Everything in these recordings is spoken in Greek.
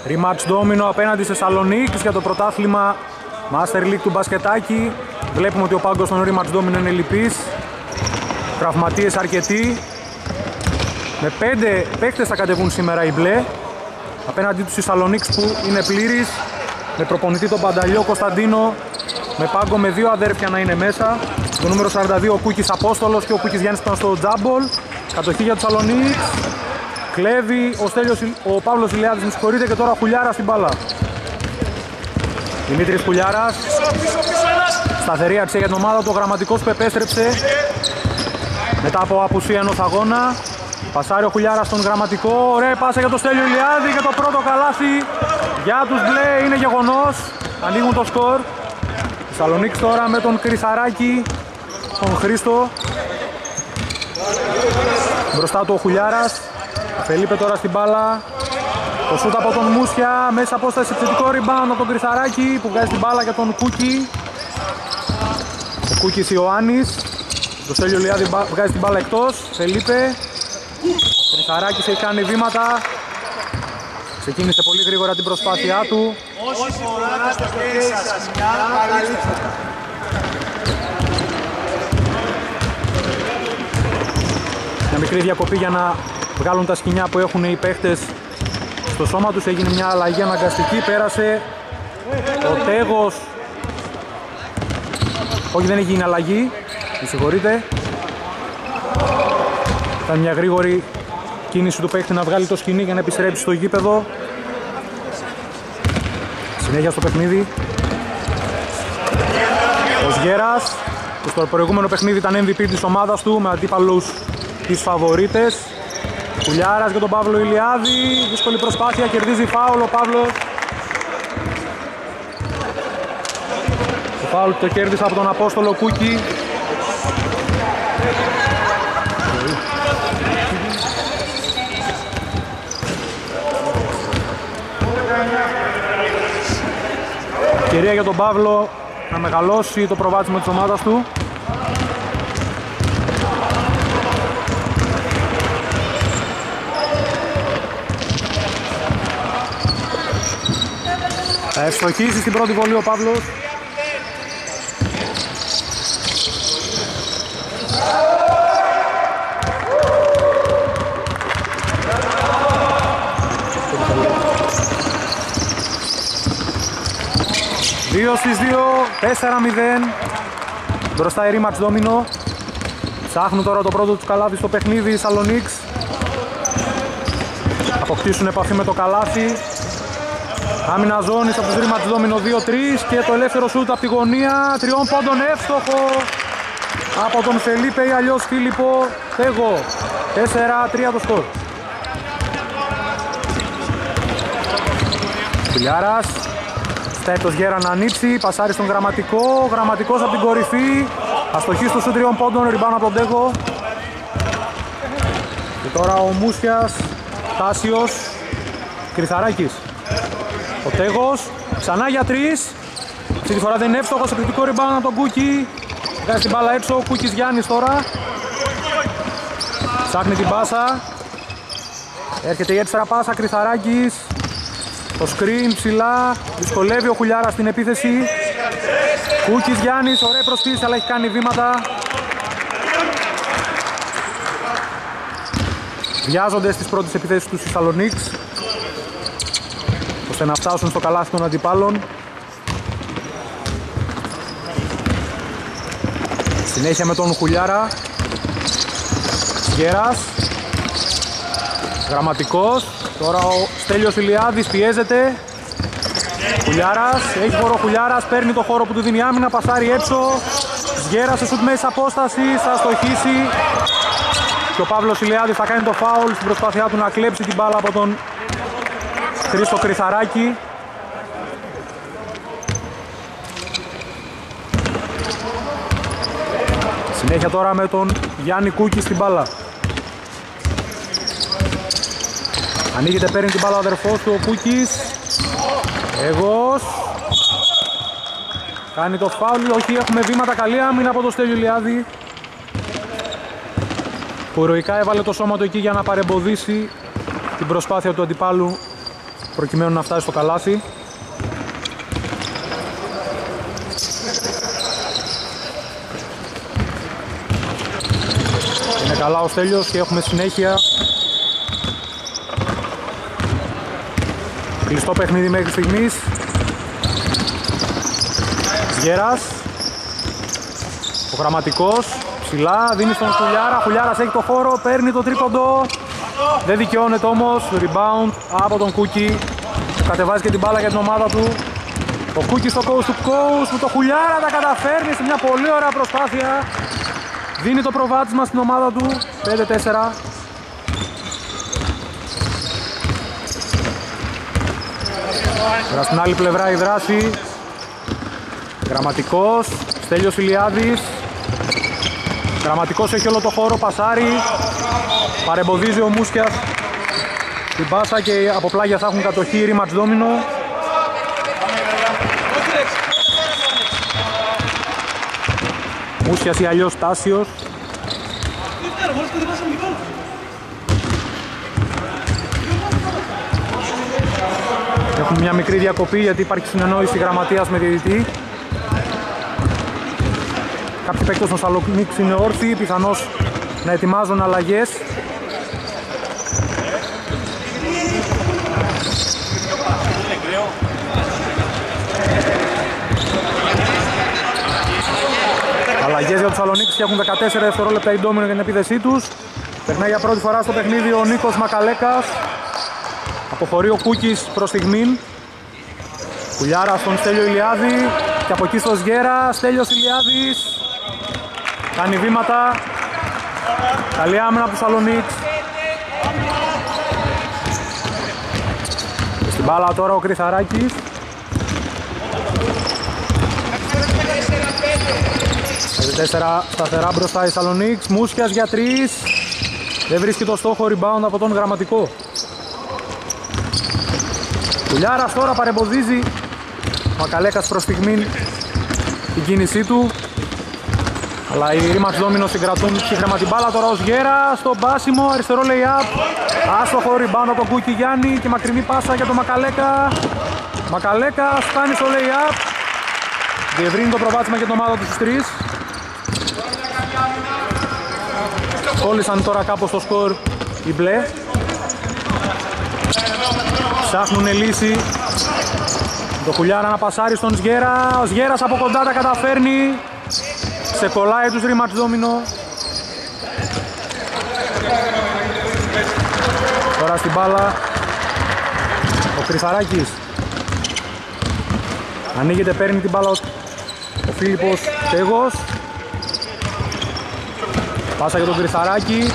Rematch ντόμινο απέναντι σε Σαλονίκης για το πρωτάθλημα Master League του μπασκετάκι. Βλέπουμε ότι ο πάγκος των Rematch ντόμινο είναι λυπής. Τραυματίες αρκετοί. Με 5 παίκτες θα κατεβούν σήμερα οι μπλε. Απέναντί τους η Σαλονίκης που είναι πλήρης. Με προπονητή τον Πανταλιό Κωνσταντίνο. Με πάγκο με 2 αδέρφια να είναι μέσα. Το νούμερο 42 ο Κούκης Απόστολος και ο Κούκης Γιάννης ήταν στο τζάμπολ. Κατοχή για τους Σαλονίκης. Κλέβει ο Παύλος Ηλιάδης, με συγχωρείτε, και τώρα ο Χουλιάρας στην μπάλα. Δημήτρης Χουλιάρας. Σταθερή αξία για την ομάδα του. Ο Γραμματικός που επέστρεψε μετά από απουσία ενός αγώνα. Πασάρει ο Χουλιάρας στον Γραμματικό. Ωραία πάσα για το Στέλιο Ηλιάδη και το πρώτο καλάθι για τους μπλε είναι γεγονός. Ανοίγουν το σκορ. Η Σαλονίκης τώρα με τον Κρυσαράκη, τον Χρήστο. Μπροστά του ο Χουλιάρας. Φελίπε τώρα στην μπάλα. Το σούτ από τον Μούσια. Μέσα απόσταση επιθετικό rebound από τον Κρυσαράκη που βγάζει την μπάλα για τον Κούκη. Ο Κούκης Ιωάννης. Το Στέλιο Ηλιάδη βγάζει την μπάλα εκτός. Φελίπε. Κρυσαράκης έχει κάνει βήματα. Ξεκίνησε πολύ γρήγορα την προσπάθειά του. Όσοι φοράτε στο χέρι σας, μια παραλήψη. Μια μικρή διακοπή για να βγάλουν τα σκοινιά που έχουν οι παίχτες στο σώμα τους. Έγινε μια αλλαγή αναγκαστική. Πέρασε ο Τέγος. Όχι, δεν έχει γίνει αλλαγή. Με συγχωρείτε. Ήταν μια γρήγορη κίνηση του παίχτη να βγάλει το σκοινί για να επιστρέψει στο γήπεδο. Συνέχεια στο παιχνίδι. Ο Σγέρας, που στο προηγούμενο παιχνίδι ήταν MVP της ομάδας του με αντίπαλους τις φαβορίτες. Κουλιάρας για τον Παύλο Ηλιάδη. Δύσκολη προσπάθεια, κερδίζει φάουλ ο Παύλος. Το φάουλ το κέρδισε από τον Απόστολο Κούκη. Ευκαιρία για τον Παύλο να μεγαλώσει το προβάδισμα της ομάδας του. Θα ευστοχίσει στην πρώτη βολή ο Παύλος. Δύο στις 2, 4-0. Μπροστά η Rematch ντόμινο. Ψάχνουν τώρα το πρώτο τους καλάθι στο παιχνίδι οι Σαλονίκς. Αποκτήσουν επαφή με το καλάθι. Άμυνα ζώνης από τους Rematch ντόμινο 2-3 και το ελεύθερο σούτ από τη γωνία. 3 πόντων εύστοχο από τον Φελίπε ή αλλιώς Φίλιππο Τέγο. 4-3 το σκορ. Φιλιάρας. Στέτος Γέρα να ανοίξει, πασάρει στον Γραμματικό. Γραμματικός από την κορυφή. Αστοχή στο σούτ 3 πόντων, ριμπάνω από τον Τέγο. Και τώρα ο Μούσιας, Τάσιος, Κρυθαράκης. Ο Τέγος, ξανά για 3. Αυτή τη φορά δεν είναι εύστοχος, επιθετικό ριμπάνω από τον Κούκη. Βγάζει την μπάλα έξω, ο Κούκης Γιάννης τώρα. Ψάχνει την πάσα. Έρχεται η έξτρα πάσα, Κρυθαράκης. Το screen ψηλά, δυσκολεύει ο Χουλιάρας στην επίθεση. Κούκης Γιάννης, ωραία προσφύση αλλά έχει κάνει βήματα. Βιάζονται στις πρώτες επιθέσεις τους οι Σαλονίκς, ώστε να φτάσουν στο καλάθι των αντιπάλων. Συνέχεια με τον Χουλιάρα. Γέρας. Γραμματικός. Τώρα ο Στέλιος Ηλιάδης πιέζεται. Χουλιάρας, έχει χώρο Χουλιάρας, παίρνει το χώρο που του δίνει άμυνα, πασάρει έξω. Σγέρας σε σουτ μέση απόστασης, θα στοχίσει. Και ο Παύλος Ηλιάδης θα κάνει το φάουλ στην προσπάθειά του να κλέψει την μπάλα από τον Χρήστο Κρυθαράκη. Συνέχεια τώρα με τον Γιάννη Κούκη στην μπάλα. Ανοίγεται, παίρνει την μπάλα ο αδερφός του, ο Κούκης. Εγώς. Κάνει το φάουλ, όχι, έχουμε βήματα, καλή άμυνα από το Στέλιο Ηλιάδη, που ηρωικά έβαλε το σώμα του εκεί για να παρεμποδίσει την προσπάθεια του αντιπάλου προκειμένου να φτάσει στο καλάθι. Είναι καλά ο Στέλιος και έχουμε συνέχεια. Κλειστό παιχνίδι μέχρι στιγμής. Σγέρας. Ο Γραμματικός. Ψηλά, δίνει στον Χουλιάρα. Χουλιάρας έχει το χώρο, παίρνει το τρίποντο. Δεν δικαιώνεται όμως. Rebound από τον Κούκι. Κατεβάζει και την μπάλα για την ομάδα του. Ο Κούκι στο coast to coast με το Χουλιάρα τα καταφέρνει σε μια πολύ ωραία προσπάθεια. Δίνει το προβάδισμα στην ομάδα του. 5-4. Τώρα στην άλλη πλευρά η δράση. Γραμματικός. Στέλιος Ηλιάδης. Γραμματικός έχει όλο το χώρο, πασάρει. Παρεμποδίζει ο Μούσκιας την πάσα και από πλάγια θα έχουν κατοχή rematch ντόμινο. Μούσκιας ή αλλιώς Τάσιος. Έχουμε μια μικρή διακοπή γιατί υπάρχει συνεννόηση γραμματείας με διαιτητή. Κάποιοι παίκτες των Σαλονίκης είναι όρθιοι, πιθανώς να ετοιμάζουν αλλαγές. Αλλαγές για τους Σαλονίκης και έχουν 14 δευτερόλεπτα η ντόμινο για την επίθεσή τους. Περνάει για πρώτη φορά στο παιχνίδι ο Νίκος Μακαλέκας. Αποχωρεί ο Κούκης προς στιγμήν. Κουλιάρα στον Στέλιο Ηλιάδη και από εκεί στο Σγέρα. Στέλιος Ηλιάδης κάνει βήματα. Καλή άμυνα από τους Σαλονίκς. Στην μπάλα τώρα ο Κρυθαράκης. 4 σταθερά μπροστά οι Σαλονίκς. Μούσκιας για 3. Δεν βρίσκει το στόχο, rebound από τον Γραμματικό. Κουλιάρας τώρα παρεμποδίζει. Μακαλέκας προς στιγμήν την κίνησή του. Αλλά οι rematch ντόμινο συγκρατούν ψύχρεμα την μπάλα. Τώρα ο Σγέρας στο μπάσιμο, αριστερό lay-up. Άστοχο rebound από τον Κούκι Γιάννη και μακρινή πάσα για τον Μακαλέκα. Μακαλέκα φτάνει στο lay-up. Διευρύνει το προβάδισμα για την ομάδα του στους 3. Κόλλησαν τώρα κάπως το σκορ οι μπλε. Ψάχνουν λύση. Το Χουλιάρα να πασάρει στον Σγέρα. Ο Σγέρας από κοντά τα καταφέρνει. Σε κολλάει τους rematch ντόμινο. Τώρα στην μπάλα ο Κρυθαράκης. Ανοίγεται, παίρνει την μπάλα ο Φίλιππος Τέγος. Πάσα για τον Κρυθαράκη.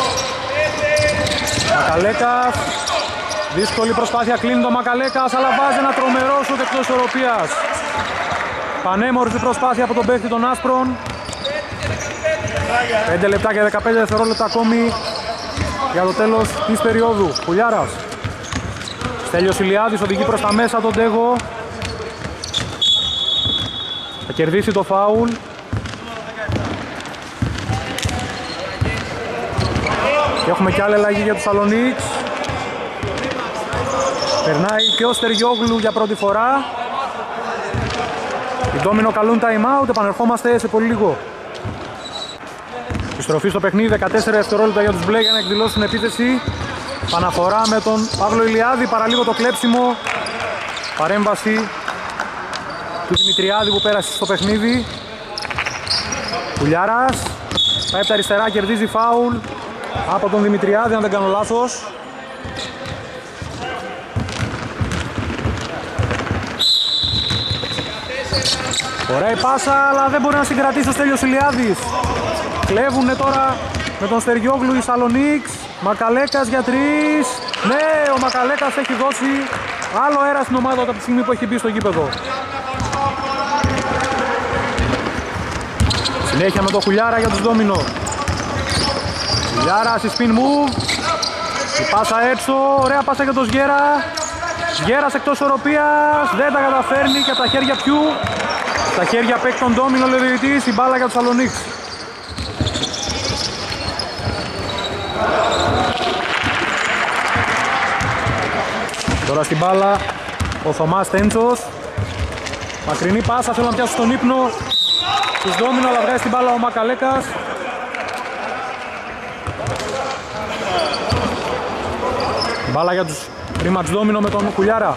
Μακαλέκας. Δύσκολη προσπάθεια, κλείνει το Μακαλέκας, αλλά βάζει ένα τρομερό σουτ εκτός ισορροπίας. Πανέμορφη προσπάθεια από τον παίκτη των Άσπρων. 5 λεπτά και 15 δευτερόλεπτα ακόμη για το τέλος της περίοδου. Κουλιάρας. Στέλιος Ηλιάδης οδηγεί προς τα μέσα τον Τέγο. Θα κερδίσει το φάουλ. Και έχουμε και άλλη αλλαγή για τους Σαλονίκς. Περνάει και ο Στεριόγλου για πρώτη φορά. Οι ντόμινο καλούν time out, επανερχόμαστε σε πολύ λίγο. Επιστροφή στο παιχνίδι, 14 δευτερόλεπτα για τους μπλε για να εκδηλώσουν επίθεση. Παναφορά με τον Παύλο Ηλιάδη, παραλίγο το κλέψιμο. Παρέμβαση του Δημητριάδη που πέρασε στο παιχνίδι. Κουλιάρας, πάει από τα αριστερά, κερδίζει φάουλ από τον Δημητριάδη αν δεν κάνω λάθος. Ωραία η πάσα, αλλά δεν μπορεί να συγκρατήσει ο Στέλιος Ηλιάδης. Κλέβουνε τώρα με τον Στεριόγλου οι Σαλονίκς. Μακαλέκας για 3. Ναι, ο Μακαλέκας έχει δώσει άλλο αέρα στην ομάδα από τη στιγμή που έχει μπει στο γήπεδο. Συνέχεια με το Χουλιάρα για τους ντόμινο. Χουλιάρα στη spin move. Η πάσα έξω, ωραία πάσα για τον Σγέρα. Σγέρας εκτός ισορροπίας, δεν τα καταφέρνει και από τα χέρια ποιου? Στα χέρια παίκτων ντόμινο λεωδιητής, η μπάλα για τους Σαλονίκς. Τώρα στην μπάλα ο Θωμάς Τέντσος. Μακρινή πάσα, θέλω να πιάσω στον ύπνο. Της Ντόμινο, αλλά βγάζει την μπάλα ο Μακαλέκας. Μπάλα για τους Rematch Ντόμινο με τον Κουλιάρα.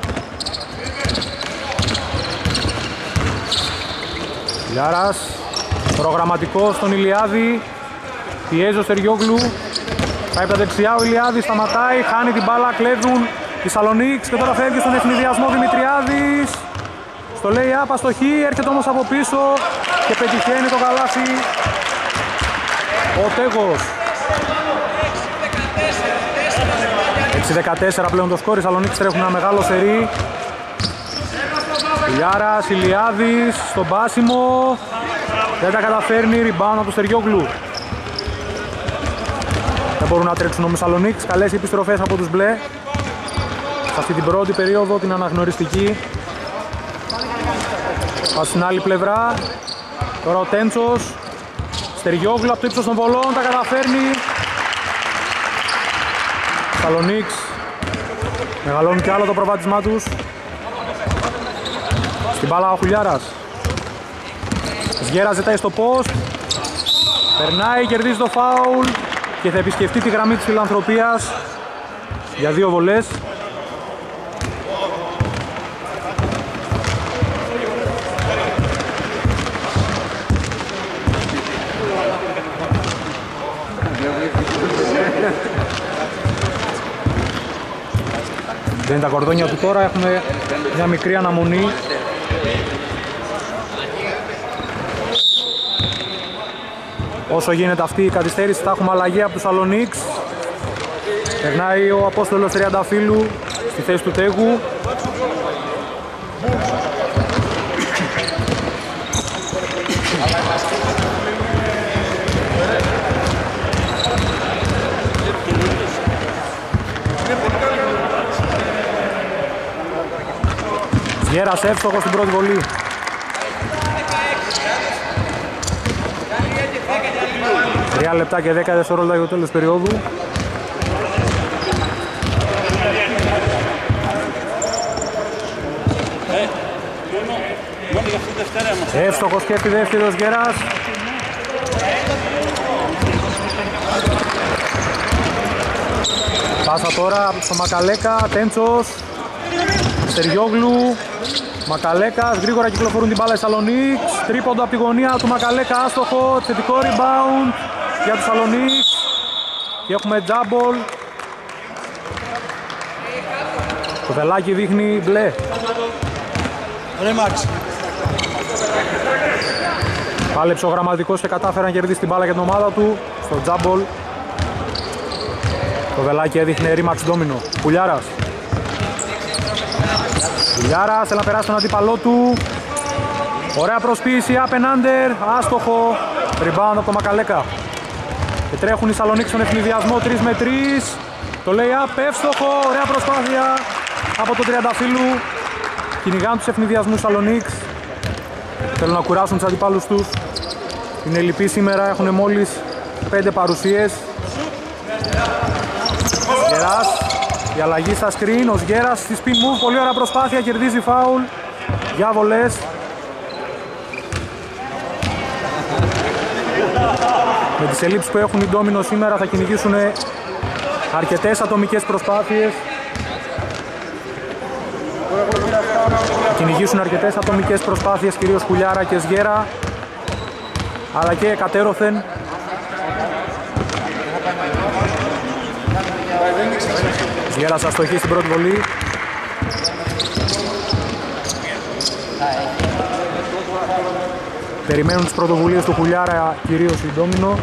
Κουλιάρας, προγραμματικός στον Ηλιάδη. Πιέζει ο Στεριόγλου. Πάει από τα δεξιά ο Ηλιάδης, σταματάει, χάνει την μπάλα, κλέβουν οι Σαλονίκς και τώρα φεύγει στον ευνηδιασμό Δημητριάδης. Στο λέει άπα στο χ, έρχεται όμως από πίσω και πετυχαίνει το καλάθι ο Τέγος. 6-14 πλέον το σκόρ, οι Σαλονίκς τρέχουν ένα μεγάλο σερί. Ηλιάρας, Ηλιάδης, στον πάσιμο. Δεν τα καταφέρνει, rebound από το Στεριόγλου. Δεν μπορούν να τρέξουν όμως οι Σαλονίκς, καλές επιστροφές από τους μπλε. Σε αυτή την πρώτη περίοδο, την αναγνωριστική. Πάω στην άλλη πλευρά. Τώρα ο Τέντσος. Στεριόγλου από το ύψος των βολών, τα καταφέρνει. Σαλονίκς μεγαλώνει κι άλλο το προβάδισμά τους. Στην μπάλα ο Χουλιάρας. Σγέρας ζητάει στο post. Περνάει, κερδίζει το φάουλ και θα επισκεφτεί τη γραμμή της φιλανθρωπίας για 2 βολές. Δεν είναι τα κορδόνια του τώρα, έχουμε μια μικρή αναμονή. Όσο γίνεται αυτή η καθυστέρηση θα έχουμε αλλαγή από τους Σαλονίκς. Περνάει ο Απόστολος Τριανταφύλου στη θέση του Τέγου. Γέρας εύστοχος στην πρώτη βολή. Τρία λεπτά και 10 δευτερόλεπτα για το τέλος περίοδου. Εύστοχος και δεύτερος Γέρας. Πάσα τώρα στο Μακαλέκα, Τέντσος, Στεριόγλου, Μακαλέκας, γρήγορα κυκλοφορούν την μπάλα οι Σαλονίκς. Τρίποντο από τη γωνία του Μακαλέκα, άστοχο, θετικό rebound για τους Σαλονίκς. Και έχουμε τζάμπολ. Το βελάκι δείχνει μπλε. Rematch. Πάλεψε ο Γραμματικός και κατάφερε να κερδίσει την μπάλα για την ομάδα του στο τζάμπολ. Το βελάκι έδειχνε rematch ντόμινο. Κουλιάρας. Κουλιάρας θέλει να περάσει τον αντίπαλό του. Ωραία προσποίηση, up and under, άστοχο. Rebound από το Μακαλέκα. Και τρέχουν οι Σαλονίκοι στον ευνηδιασμό 3 με 3. Το lay-up εύστοχο, ωραία προσπάθεια από τον Τριανταφύλου. Κυνηγάνε τους ευνηδιασμούς Σαλονίκς. Θέλουν να κουράσουν τους αντιπάλους τους. Είναι λυπή σήμερα, έχουν μόλις 5 παρουσίες. Γεράς, η αλλαγή στα screen, ο Σγέρας στη spin move, πολύ ωραία προσπάθεια, κερδίζει φάουλ για βολές. Με τις ελλείψεις που έχουν οι ντόμινο σήμερα θα κυνηγήσουν αρκετές ατομικές προσπάθειες. Θα κυνηγήσουν αρκετές ατομικές προσπάθειες, κυρίως Κουλιάρα και Σγέρα, αλλά και κατέρωθεν. Σγέρας αστοχή στην πρώτη βολή. Περιμένουν τις πρωτοβουλίες του Κουλιάρα, κυρίως η ντόμινο.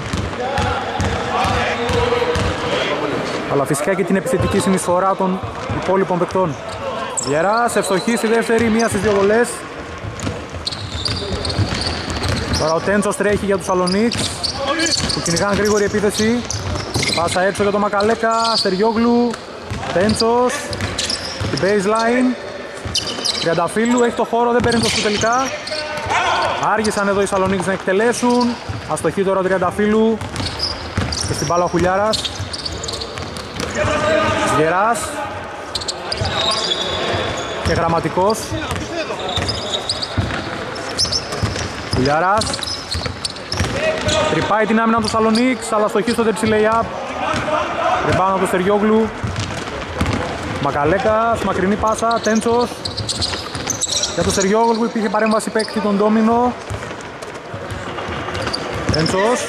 Αλλά φυσικά και την επιθετική συνεισφορά των υπόλοιπων παικτών. Γεράς, ευστοχή στη δεύτερη, μία στις 2 βολές. Τώρα ο Τέντσος τρέχει για τους Σαλονίκς που κυνηγάνε γρήγορη επίθεση. Πάσα έξω για τον Μακαλέκα, Στεριόγλου, Τέντσος, την baseline. Τριανταφύλου, έχει το χώρο, δεν παίρνει το σου τελικά. Άργησαν εδώ οι Σαλονίκες να εκτελέσουν. Αστοχή τώρα ο Τριανταφύλου και στην μπάλα ο Χουλιάρας. Σγεράς. και Γραμματικός. Κουλιάρας. Τρυπάει την άμυνα του Σαλονίκς, αλλά στοχή στο τεψι lay-up. Rebound από το Στεριόγλου. Μακαλέκας, μακρινή πάσα, Τέντσος. Για το Στεριόγλου υπήρχε παρέμβαση παίκτη τον Ντόμινο. Τέντσος.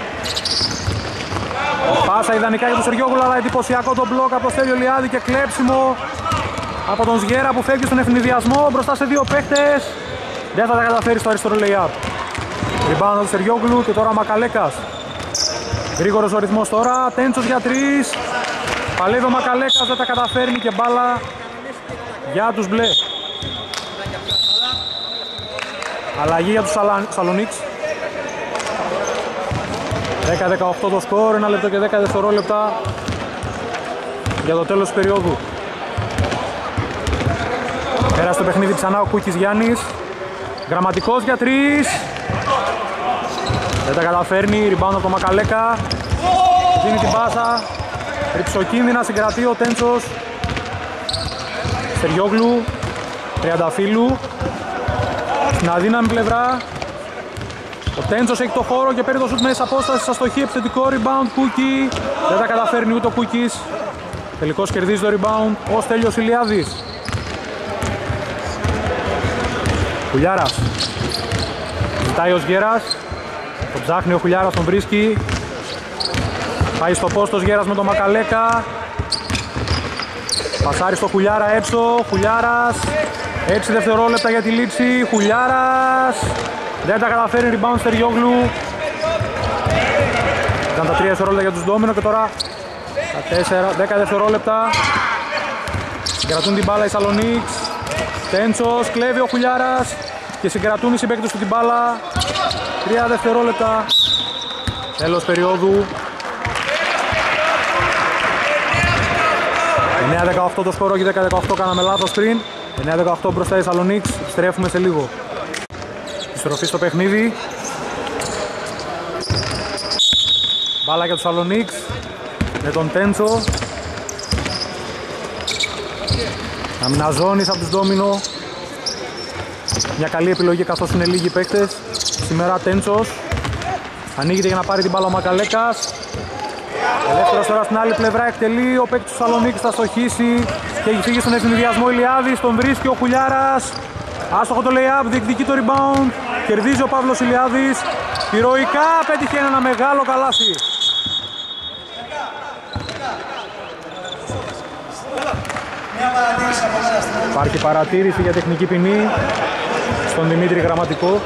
Πάσα ιδανικά για τον Στεριόγλου, αλλά εντυπωσιακό το μπλοκ από το Στέλιο Λιάδη και κλέψιμο από τον Σγέρα που φεύγει στον ευνηδιασμό μπροστά σε δύο παίκτες. Δεν θα τα καταφέρει στο αριστερό lay-up. Rebound από τον Στεριόγλου και τώρα ο Μακαλέκας. Γρήγορος ο ρυθμός τώρα, Τέντσος για 3. Παλεύει ο Μακαλέκας, δεν τα καταφέρνει και μπάλα για τους μπλε. Αλλαγή για τους Σαλονίξ. 10-18 το σκορ, 1 λεπτό και 10 δευτερόλεπτα για το τέλος της περίοδου. Πέρασε το παιχνίδι ξανά ο Κούκης Γιάννης. Γραμματικός για 3. Δεν τα καταφέρνει, rebound από το Μακαλέκα. Δίνει την πάσα. Ριψοκίνδυνα συγκρατεί ο Τέντσος. Στεριόγλου. Τριανταφύλου. Στην αδύναμη πλευρά. Ο Τέντσος έχει το χώρο και παίρνει το σουτ μέσα απόσταση. Στα στοχή, επιθετικό rebound Κούκι. Δεν τα καταφέρνει ούτε ο Κούκης. Τελικώς κερδίζει το rebound ο Στέλιος Ηλιάδης. Χουλιάρας. Ζητάει ο Σγέρας. Τον ψάχνει ο Χουλιάρας, τον βρίσκει. Πάει στο πόστος Γέρας με τον Μακαλέκα. Πασάρει στο Χουλιάρα έξω. Χουλιάρας. 6 δευτερόλεπτα για τη λήξη. Χουλιάρας. Δεν τα καταφέρει, rebound Στεριόγλου. Ήταν τα 3 δευτερόλεπτα για τους Ντόμινο και τώρα τα 10 δευτερόλεπτα. Συγκρατούν την μπάλα οι Σαλονίξ. Τέντσος, κλέβει ο Χουλιάρας και συγκρατούν οι συμπαίκτες του την μπάλα. 3 δευτερόλεπτα. Τέλος περίοδου. 9-18 το σκορ, όχι 10-18, κάναμε λάθος πριν. 9-18 μπροστά η Σαλονίξ, στρέφουμε σε λίγο. Στροφή στο παιχνίδι. Μπάλα για τους Σαλονίξ με τον Τέντσο. Αμυναζώνης από τους Ντόμινο. Μια καλή επιλογή καθώς είναι λίγοι παίκτες. Σήμερα Τέντσος. Ανοίγεται για να πάρει την μπάλα ο Μακαλέκας. Ελεύθερος τώρα στην άλλη πλευρά εκτελεί. Ο παίκτης του Σαλονίκης θα στοχίσει και έχει φύγει στον ευνηδιασμό Ηλιάδης. Τον βρίσκει ο Χουλιάρας. Άστοχο το lay-up, διεκδικεί το rebound. Κερδίζει ο Παύλος Ηλιάδης. Ηρωικά πέτυχε ένα μεγάλο καλάθι. Υπάρχει παρατήρηση για τεχνική ποινή στον Δημήτρη Γραμματικό.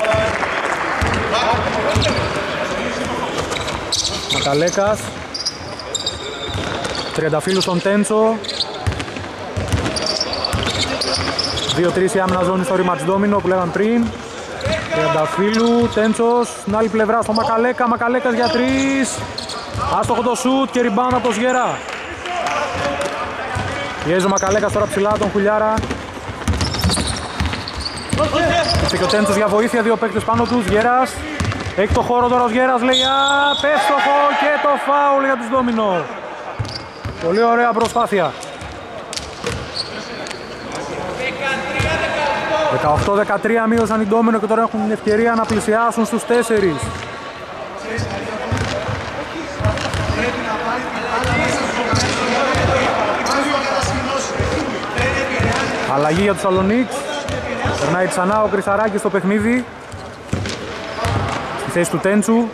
Μακαλέκας. Τριανταφύλου στον Τέντσο. 2-3 η άμυνα ζώνη στο rematch Ντόμινο που λέγαμε πριν. Τριανταφύλου, Τέντσος, στην άλλη πλευρά στο Μακαλέκα. Μακαλέκας για 3. Άστοχο το σουτ και rebound από το Σγέρα. Πιέζει ο Μακαλέκας τώρα ψηλά τον Χουλιάρα. Ήρθε και ο Τέντσος για βοήθεια, δύο παίκτες πάνω του. Σγέρας. Έχει το χώρο τώρα ο Σγέρας, λέει εύστοχο και το φάουλ για τους Ντόμινο. Πολύ ωραία προσπάθεια. 18-13 μείωσαν οι Ντόμινο και τώρα έχουν την ευκαιρία να πλησιάσουν στους 4. Αλλαγή για τους Σαλονίξ. Περνάει ξανά ο Κρυσαράκης στο παιχνίδι. Στη θέση του Τέντσου.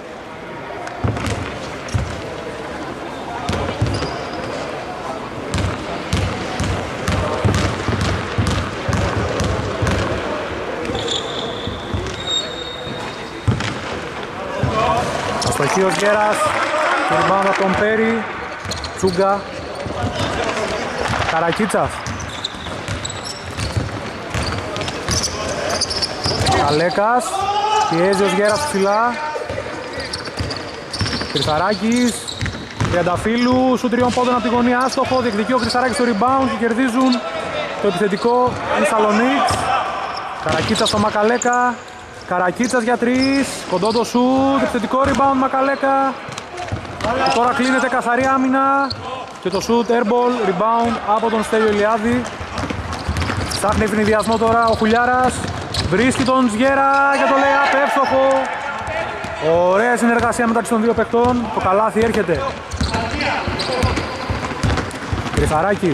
Αστοχή ο Σγέρας. Ρυμπάουντ από τον Πέρι. Τσούγκα. Καρακίτσας. Καλέκας, πιέζει ο Σγέρας ψηλά. Κρυσαράκης, Τριανταφύλου, σου 3 πόντων από τη γωνία, άστοχο, διεκδικεί ο Κρυσαράκης στο rebound και κερδίζουν το επιθετικό η Σαλονίξ. Καρακίτσας στο Μακαλέκα, Καρακίτσας για 3, κοντό το σουτ, επιθετικό rebound Μακαλέκα. Και τώρα κλείνεται καθαρή άμυνα και το σουτ airball, rebound από τον Στέλιο Ηλιάδη. Ψάχνει ευνηδιασμό τώρα ο Χουλιάρας. Βρίσκει τον Σγέρα για το layup, εύστοχο. Ωραία συνεργασία μεταξύ των δύο παιχτών. Το καλάθι έρχεται. Κρυθαράκης.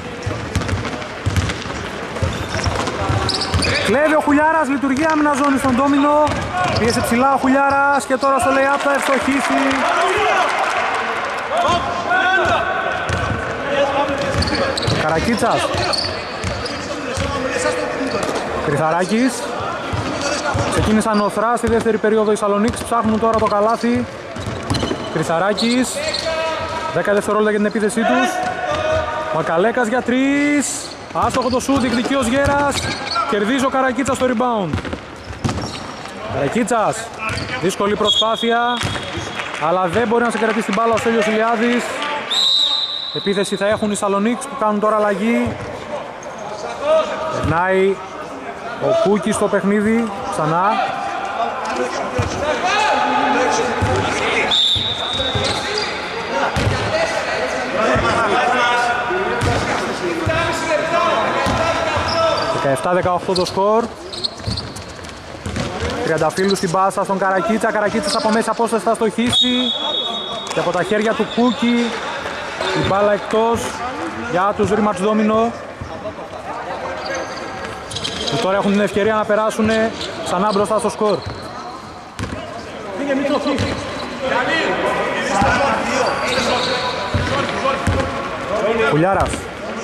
Κλέβει ο Χουλιάρας, λειτουργεί άμυνα ζώνη στον ντόμινο. Πίεσε ψηλά ο Χουλιάρας και τώρα στο layup θα ευστοχίσει. Καρακίτσας. Κρυθαράκης. Ξεκίνησαν οθρά στη δεύτερη περίοδο οι Σαλονίκης, ψάχνουν τώρα το καλάθι. Κρυθαράκης. 10 δευτερόλεπτα για την επίθεσή τους. Μακαλέκας για 3. Άστοχο το σούτ, διεκδικεί ο Σγέρας. Κερδίζει ο Καρακίτσας στο rebound. Καρακίτσας. Δύσκολη προσπάθεια. Αλλά δεν μπορεί να σε κρατήσει την μπάλα ο Στέλιος Ηλιάδης. Επίθεση θα έχουν οι Σαλονίκης που κάνουν τώρα αλλαγή. Περνάει ο Κούκης στο παιχνίδι. Ξανά. ...17-18 το σκορ. Τριανταφύλλου στην πάσα στον Καρακίτσα. Καρακίτσας από μέση απόσταση θα στοχίσει. Και από τα χέρια του Κούκη η μπάλα εκτός για τους Ρήμαρτς Ντόμινο. Και τώρα έχουν την ευκαιρία να περάσουν ξανά μπροστά στο σκορ. Χουλιάρας.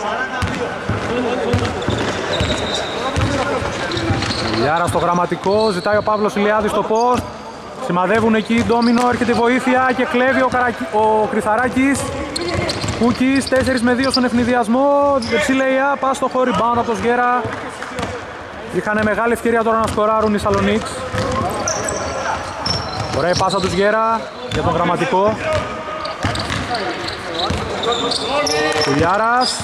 Χουλιάρας στο γραμματικό, ζητάει ο Παύλος Ηλιάδης στο post. Σημαδεύουν εκεί οι Ντόμινο, έρχεται η βοήθεια και κλέβει ο Κρυθαράκης. Κούκης, 4 με 2 στον ευνηδιασμό. Δεξί layup, άστοχο rebound από το Σγέρα. Είχαν μεγάλη ευκαιρία τώρα να σκοράρουν οι Σαλονίκς. Ωραία η πάσα του Σγέρα για τον γραμματικό. Χουλιάρας.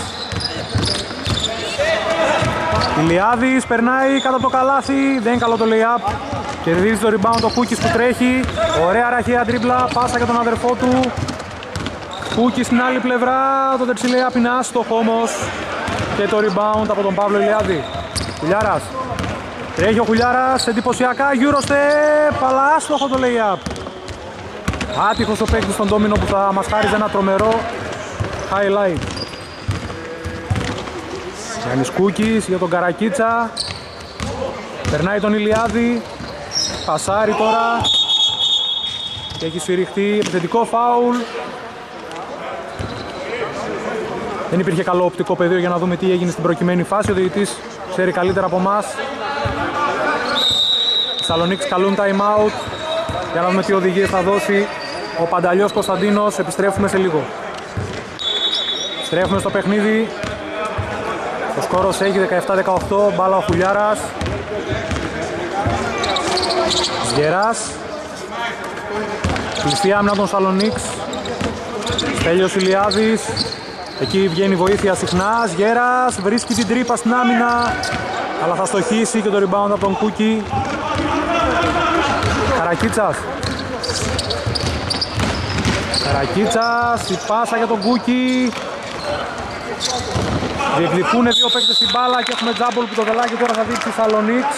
Ηλιάδης περνάει κάτω από το καλάθι, δεν είναι καλό το layup. Κερδίζει το rebound το Κούκης που τρέχει. Ωραία ραχαία τρίπλα, πάσα για τον αδερφό του. Κούκης στην άλλη πλευρά, το δεξί layup είναι άστοχο όμως. Και το rebound από τον Παύλο Ηλιάδη. Χουλιάρας. Τρέχει ο Χουλιάρας, εντυπωσιακά Eurostep, αλλά άστοχο το layup. Άτυχος ο παίκτης στον ντόμινο που θα μας χάριζε ένα τρομερό highlight. Γιάννης Κούκης για τον Καρακίτσα. Περνάει τον Ηλιάδη. Πασάρι τώρα. Και έχει σφυριχτεί επιθετικό φάουλ. Δεν υπήρχε καλό οπτικό πεδίο για να δούμε τι έγινε στην προκειμένη φάση. Ο διαιτητής ξέρει καλύτερα από εμάς. Οι Σαλονίκης καλούν time out. Για να δούμε τι οδηγίες θα δώσει ο Πανταλιός Κωνσταντίνος. Επιστρέφουμε σε λίγο. Επιστρέφουμε στο παιχνίδι. Το σκόρος έχει 17-18. Μπάλα ο Χουλιάρας. Σγεράς. Κλειστή άμυνα των Σαλονίκς. Στέλιος Ηλιάδης. Εκεί βγαίνει βοήθεια συχνά. Σγέρας βρίσκει την τρύπα στην άμυνα. Αλλά θα στοχίσει και το rebound από τον Κούκη. Καρακίτσας. Καρακίτσας. Η πάσα για τον Κούκη. Διεκδικούν δύο παίκτες στην μπάλα και έχουμε τζάμπολ που το βελάκι τώρα θα δείξει Σαλονίκς.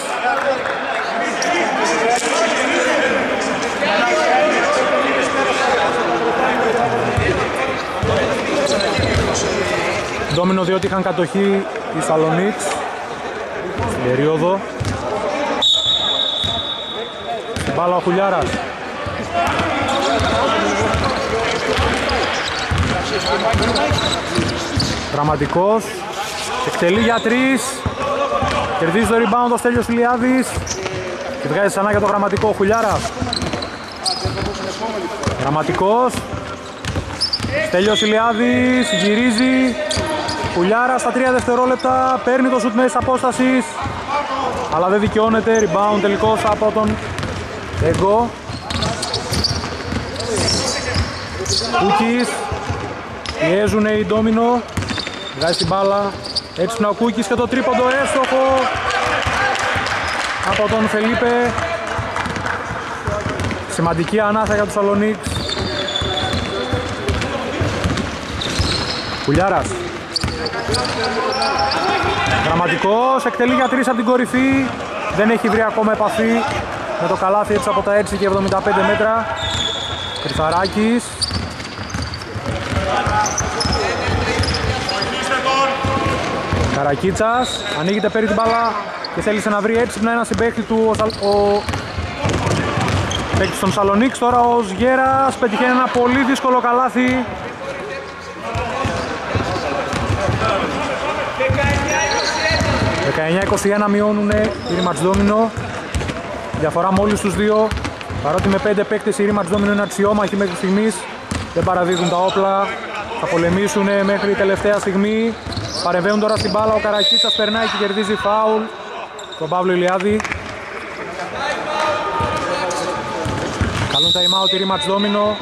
Ντόμινο διότι είχαν κατοχή οι Σαλονίκς στην περίοδο. Στην μπάλα ο Χουλιάρας. Δραματικός. Εκτελεί για 3. Κερδίζει το rebound ο Στέλιος Ηλιάδης. Και βγάζει ξανά για το γραμματικό ο Χουλιάρας. Γραμματικός. Στέλιος Ηλιάδης. Γυρίζει. Χουλιάρας στα 3 δευτερόλεπτα. Παίρνει το σουτ μέσης απόστασης. Αλλά δεν δικαιώνεται. Rebound τελικώς από τον Εγκό. Κούκης. Πιέζουν οι Ντόμινο. Βγάζει την μπάλα. Έξυπνα ο Κούκης και το τρίποντο εύστοχο από τον Φελίπε. Σημαντική ανάσα για τους Σαλονίκς. Χουλιάρας. Γραμματικός εκτελεί για 3 από την κορυφή. Δεν έχει βρει ακόμα επαφή με το καλάθι έτσι από τα 6 και 75 μέτρα. Κρυθαράκης. Καρακίτσας ανοίγεται περί την μπάλα και θέλησε να βρει έξυπνα ένα συμπαίχτη του ο παίκτης των Σαλονίκης. Τώρα ο Σγέρας πετυχαίνει ένα πολύ δύσκολο καλάθι. 19-21 μειώνουν οι Rematch Domino. Διαφορά μόλις τους δύο. Παρότι με 5 παίκτες οι Rematch Domino είναι αξιόμαχοι μέχρι στιγμής. Δεν παραδίδουν τα όπλα. Θα πολεμήσουν μέχρι τελευταία στιγμή. Παρεμβαίνουν τώρα στην μπάλα. Ο Καρακίτσας περνάει και κερδίζει φάουλ τον Παύλο Ηλιάδη. Καλούν time out οι Rematch Domino.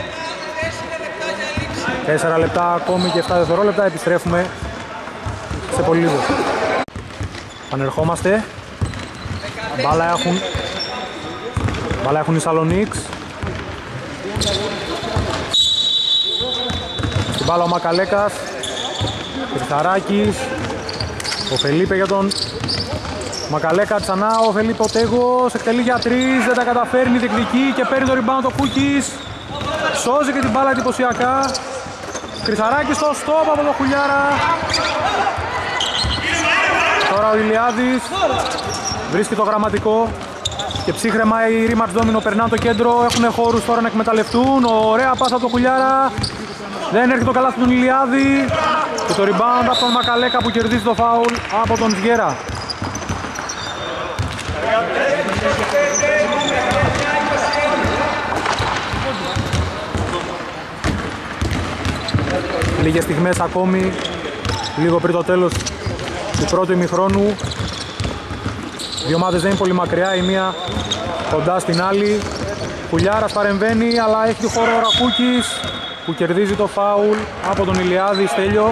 4 λεπτά ακόμη και 7 δευτερόλεπτα. Επιστρέφουμε σε πολύ λίγο. Πανερχόμαστε. Μπάλα έχουν οι Σαλονίξ. Στην μπάλα ο Μακαλέκας. Κρυθαράκης. Ο Φελίπε για τον Μακαλέκα. Ξανά ο Φελίπε ο Τέγος. Εκτελεί για 3. Δεν τα καταφέρνει. Διεκδικεί και παίρνει το rebound το Κούκης. Σώζει και την μπάλα εντυπωσιακά. Κρυθαράκης στο στόπ από το Χουλιάρα. Τώρα ο Ηλιάδης βρίσκει το γραμματικό και ψύχρεμα οι Rematch Domino περνάνε το κέντρο. Έχουν χώρους τώρα να εκμεταλλευτούν. Ωραία πάσα από το Χουλιάρα. Δεν έρχεται το καλάθι του Ηλιάδη. Και το rebound από τον Μακαλέκα που κερδίζει το φάουλ από τον Σγέρα. Λίγες στιγμές ακόμη, λίγο πριν το τέλος του πρώτου ημιχρόνου. Δύο ομάδες δεν είναι πολύ μακριά, η μία κοντά στην άλλη. Κουλιάρας παρεμβαίνει, αλλά έχει χώρο ο Ρακούκης που κερδίζει το φάουλ από τον Ηλιάδη. Στέλιο.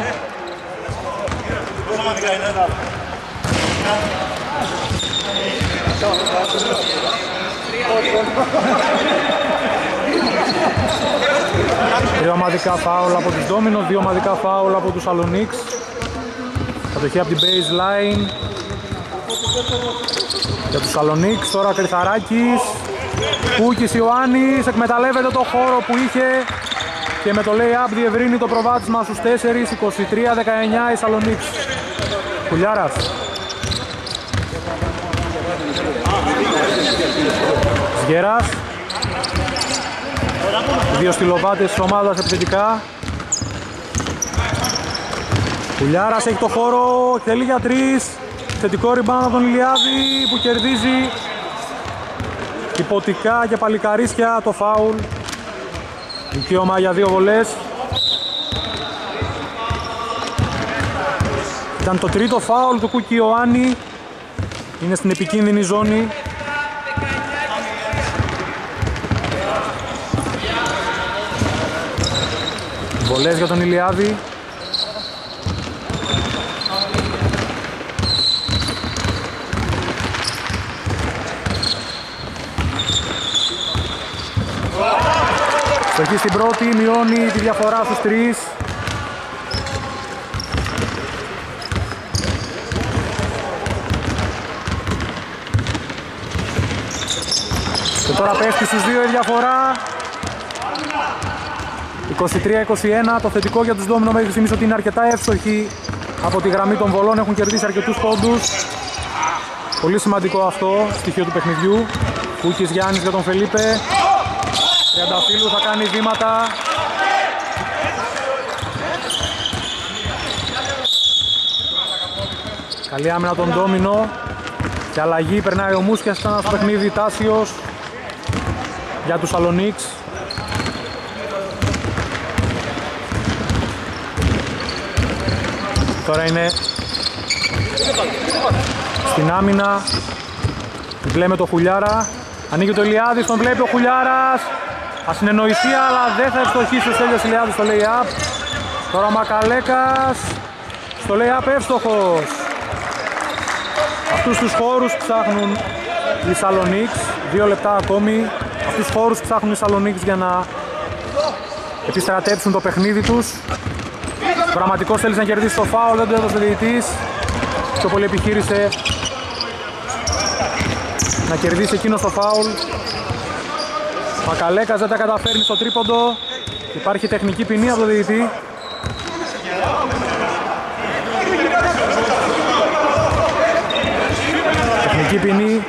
Δύο ομαδικά φάουλ από τους Domino, δύο ομαδικά φάουλ από τους Σαλονίξ. Κατοχή από την baseline για τους Σαλονίξ. Τώρα Κρυθαράκης. Κούκης Ιωάννης εκμεταλλεύεται το χώρο που είχε και με το lay-up διευρύνει το προβάδισμα στους 4. 23-19 η Σαλονίξ. Κουλιάρας. Σγέρας. Δύο στυλοβάτες της ομάδας επιθετικά. Κουλιάρας έχει το χώρο, εκτελεί για 3. Θετικό rebound από τον Ηλιάδη που κερδίζει υποτικά και παλικαρίσια το φάουλ. Δικαίωμα για 2 βολές. Ήταν το τρίτο φάουλ του Κούκη Ιωάννη. Είναι στην επικίνδυνη ζώνη. Βολές για τον Ηλιάδη. Στοχή στην πρώτη, μειώνει τη διαφορά στους 3. Και τώρα πέφτει στους 2 η διαφορά. 23-21, το θετικό για τους Domino μέχρι στιγμής ότι είναι αρκετά εύστοχοι από τη γραμμή των βολών, έχουν κερδίσει αρκετούς πόντους. Πολύ σημαντικό αυτό, στοιχείο του παιχνιδιού. Κούκης Γιάννης για τον Φελίπε. Τριανταφύλλου θα κάνει βήματα. Καλή άμυνα των Domino. Και αλλαγή, περνάει ο Μούσκιας στο παιχνίδι, Τάσιος για τους Σαλονίξ. Τώρα είναι στην άμυνα. Βλέπουμε το Χουλιάρα. Ανοίγει το Ηλιάδης, τον βλέπει ο Χουλιάρας. Ασυνεννοησία, αλλά δεν θα ευστοχίσει ο Στέλιος Ηλιάδης στο lay-up. Τώρα ο Μακαλέκας στο lay-up εύστοχος. Αυτούς τους χώρους ψάχνουν οι Σαλονίξ. 2 λεπτά ακόμη. Αυτούς τους χώρους ψάχνουν οι Σαλονίξ για να επιστρατέψουν το παιχνίδι τους. Ο Γραμματικός θέλησε να κερδίσει το φάουλ, δεν το έδωσε ο διαιτητής. Πιο πολύ επιχείρησε να κερδίσει εκείνο το φάουλ. Μακαλέκας δεν τα καταφέρνει στο τρίποντο. Υπάρχει τεχνική ποινή από το διαιτητή. Τεχνική ποινή.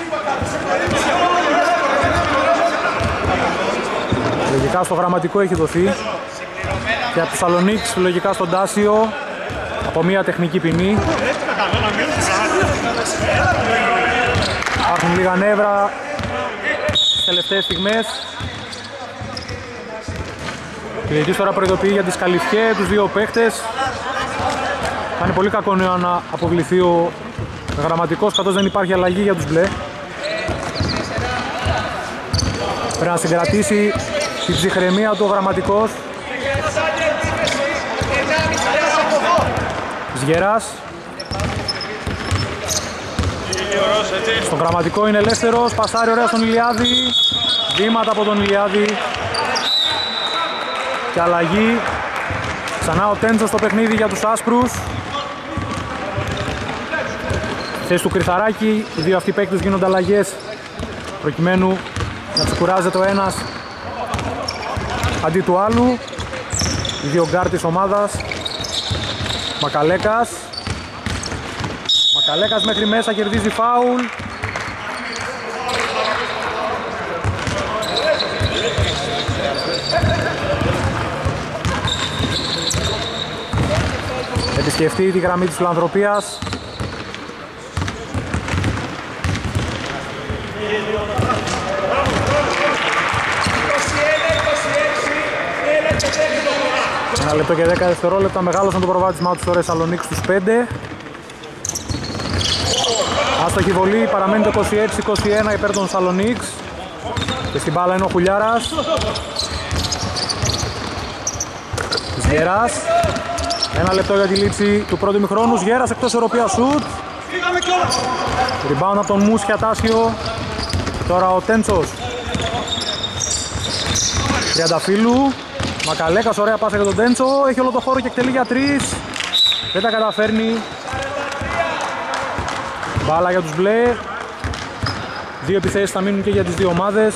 Λογικά στο Γραμματικό έχει δοθεί. Και από τους Σαλονίκης λογικά στον Τάσιο. Από μια τεχνική ποινή. Υπάρχουν λίγα νεύρα στις τελευταίες στιγμές. Ο διαιτητής τώρα προειδοποιεί για τις καλυφιέ, τους δύο παίχτες. Θα είναι πολύ κακό νέο να αποβληθεί ο Γραμματικός, καθώς δεν υπάρχει αλλαγή για τους μπλε. Πρέπει να συγκρατήσει την ψυχραιμία του ο Γραμματικός. Σγεράς. Στον Γραμματικό είναι ελεύθερος, πασάρει ωραία στον Ηλιάδη. Βήματα από τον Ηλιάδη. Και αλλαγή. Ξανά ο Τέντσος στο παιχνίδι για τους άσπρους. Θέση του Κρυθαράκη, οι δύο αυτοί παίκτες γίνονται αλλαγές προκειμένου να ξεκουράζεται ο ένας αντί του άλλου. Οι δύο γκάρ της ομάδας. Μακαλέκας. Μακαλέκας μέχρι μέσα, κερδίζει φάουλ. Επισκεφτεί τη γραμμή της φιλανθρωπίας. Ένα λεπτό και 10 δευτερόλεπτα, μεγάλωσαν το προβάδισμά τους τώρα Σαλονίκη στους 5. Άστοχη βολή, παραμένει το 26-21 υπέρ των Σαλονίξ. Και στην μπάλα είναι ο Χουλιάρας. Σγέρας. Ένα λεπτό για τη λήξη του πρώτου ημιχρόνου. Σγέρας εκτός ισορροπίας σουτ. Rebound από τον Μούσια Τάσιο. Και τώρα ο Τέντσος. Τριανταφύλου. Μακαλέκας, ωραία πάσα για τον Τέντσο. Έχει όλο το χώρο και εκτελεί για 3. Δεν τα καταφέρνει. Μπάλα για τους μπλε. Δύο επιθέσεις θα μείνουν και για τις δύο ομάδες.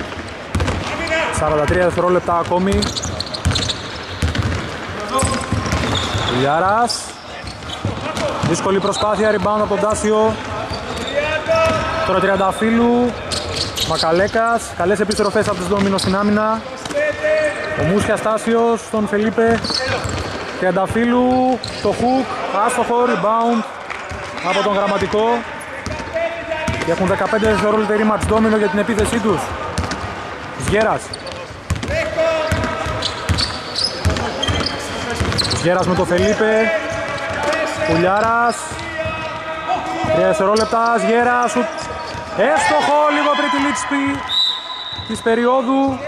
43 δευτερόλεπτα ακόμη. Ιλιάρας. Δύσκολη προσπάθεια, rebound από τον Τάσιο. Τώρα Τριανταφύλου. Μακαλέκας. Καλές επιστροφές από τους Δόμινο στην άμυνα. Ο Μούσιας Τάσιος στον Φελίπε. Τριανταφύλου. Το hook. Άστοχο, rebound από τον Γραμματικό. Και έχουν 15 δευτερόλεπτα ρήμα της Ντόμινο για την επίθεσή τους. Σγέρας. Σγέρας με το Φελίπε. Πουλιάρας. 3 δευτερόλεπτα. Σγέρας. Έστοχο λίγο πριν τη λήξη της περίοδου.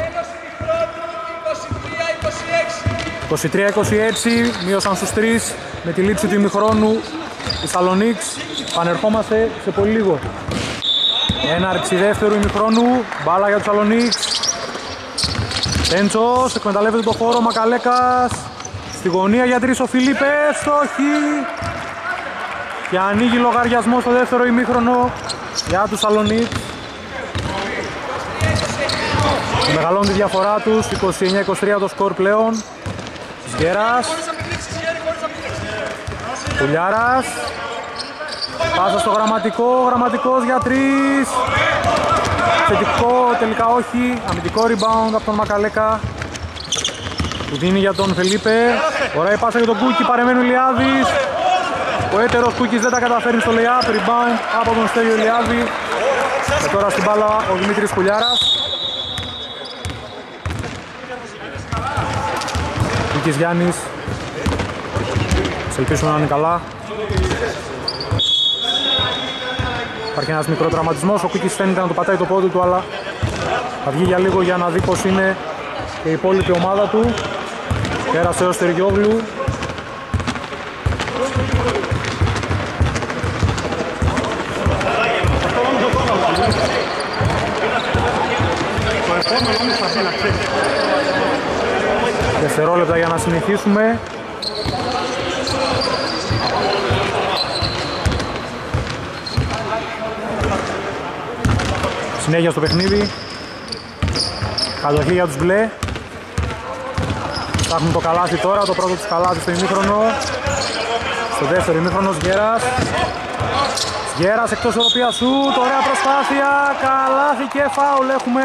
23-26. Μείωσαν στους 3 με τη λήξη του ημιχρόνου η Σαλονίξ. Πανερχόμαστε σε πολύ λίγο. Έναρξη δεύτερου ημιχρόνου. Μπάλα για τους Σαλονίξ. Τέντσος, εκμεταλλεύεται το χώρο. Μακαλέκας. Στη γωνία για 3 ο Φιλίπε. Στόχη. Και ανοίγει λογαριασμό στο δεύτερο ημίχρονο για τους Σαλονίξ. Μεγαλώνει τη διαφορά τους. 29-23 το σκορ πλέον. Σγέρας. Πουλιάρας. Πάσα στο Γραμματικό. Γραμματικός για 3. Θετικό, τελικά όχι. Αμυντικό rebound από τον Μακαλέκα. Που δίνει για τον Φελίπε. Ωραία η πάσα για τον Κούκι. Παρεμένει ο Ηλιάδης. Ο έτερος Κούκης δεν τα καταφέρνει στο layup. Rebound από τον Στέλιο Ηλιάδη. Και τώρα στην μπάλα ο Δημήτρης Πουλιάρας. Κούκης Γιάννης. Σε ελπίσουμε να είναι καλά. Υπάρχει ένας μικρό τραυματισμός. Ο Κούκης φαίνεται να το πατάει το πόδι του, αλλά θα βγει για λίγο για να δει πως είναι και η υπόλοιπη ομάδα του. Πέρασε ο Στεριόγλου. Δευτερόλεπτα για να συνεχίσουμε. Συνέχεια στο παιχνίδι. Κατοχή για τους μπλε. Ψάχνουν το καλάθι τώρα, το πρώτο τους καλάθι στο ημίχρονο. Στο δεύτερο ημίχρονο Σγέρας. Σγέρας εκτός ισορροπίας σουτ, ωραία προσπάθεια, καλάθι και φάουλ έχουμε.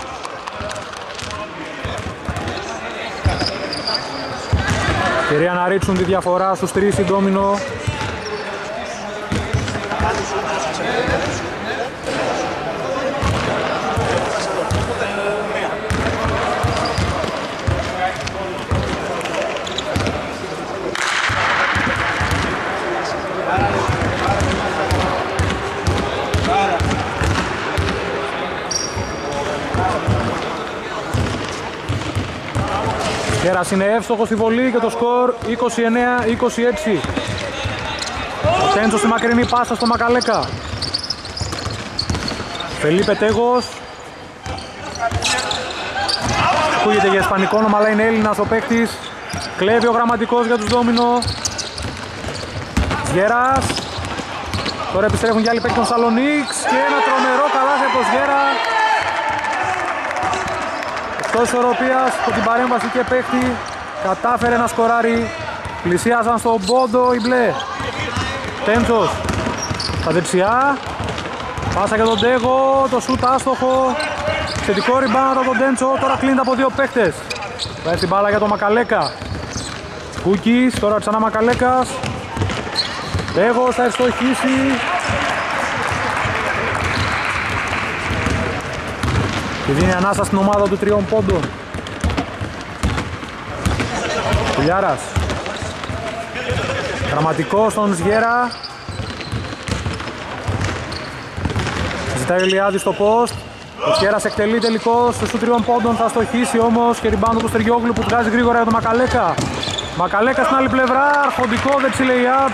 Ευκαιρία να ρίξουν τη διαφορά στους 3 η Ντόμινο. Γέρας είναι εύστοχος στη βολή και το σκορ 29-26. Ο Τέντσος στη μακρινή πάσα στο Μακαλέκα. Φελίπε Τέγος. Ακούγεται για ισπανικό όνομα αλλά είναι Έλληνας ο παίκτης. Κλέβει ο Γραμματικός για τους Ντόμινο. Γέρας. Τώρα επιστρέφουν και άλλοι παίκτες των Σαλονίξ και ένα τρομερό καλάθι από τον Γέρα. Εκτός ισορροπίας από την παρέμβαση και παίχτη κατάφερε να σκοράρει. Πλησίασαν στον πόντο οι μπλε. Τέντσος στα δεξιά. Πάσα για τον Τέγο, το σούτ άστοχο. Θετικό rebound από τον Τέντσο, τώρα κλείνεται από δύο παίχτες. Βάζει την μπάλα για τον Μακαλέκα. Κούκκις, τώρα ξανά Μακαλέκας. Τέγος θα ευστοχίσει. Και δίνει ανάσα στην ομάδα του 3 πόντων. Κουλιάρας. Γραμματικός στον Σγέρα. Ζητάει ο Ηλιάδης στο post. Ο Σγέρας εκτελεί τελικώς στους 3 πόντων. Θα στοχίσει όμως και rebound του Στεριόγλου που βγάζει γρήγορα για τον Μακαλέκα. Μακαλέκα στην άλλη πλευρά. Αρχοντικό δεξί lay-up.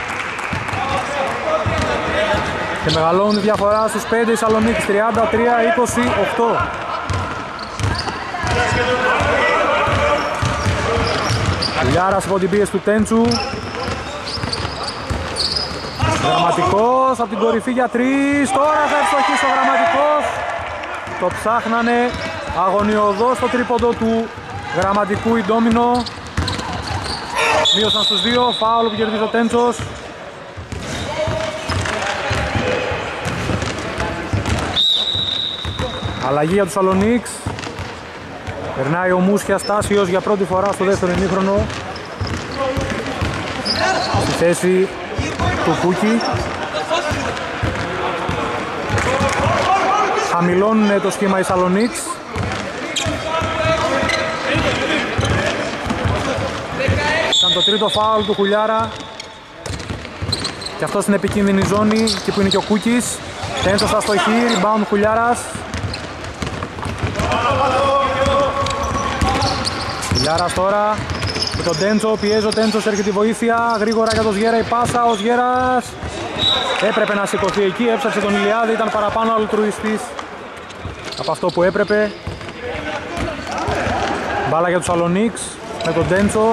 Και μεγαλώνει τη διαφορά στους 5 η Σαλονίκης, 33-28. Λιάρας από την πίεση του Τέντσου. Γραμματικός από την κορυφή για 3. Τώρα θα ευστοχίσει ο Γραμματικός. Το ψάχνανε αγωνιωδώς το τρίποντο του Γραμματικού η Ντόμινο. Μείωσαν στους 2, φάουλ που κερδίζει ο Τέντσος. Αλλαγή για τους Σαλονίξ. Περνάει ο Μούσιας Τάσιος για πρώτη φορά στο δεύτερο ημίχρονο. Στη θέση του Κούκι. Χαμηλώνουν το σχήμα οι Σαλονίξ. Ήταν το τρίτο φάουλ του Χουλιάρα. Και αυτό στην επικίνδυνη ζώνη, εκεί που είναι και ο Κούκις. Τέντσος θα στοχεί, rebound Χουλιάρας. Χουλιάρας τώρα με τον Τέντσο, πιέζει ο Τέντσος, έρχεται η βοήθεια. Γρήγορα για τον Σγέρα η πάσα, ο Σγέρας έπρεπε να σηκωθεί εκεί, έψαξε τον Ηλιάδη, ήταν παραπάνω αλτρουιστής από αυτό που έπρεπε. Μπάλα για τους Σαλονίξ με τον Τέντσο.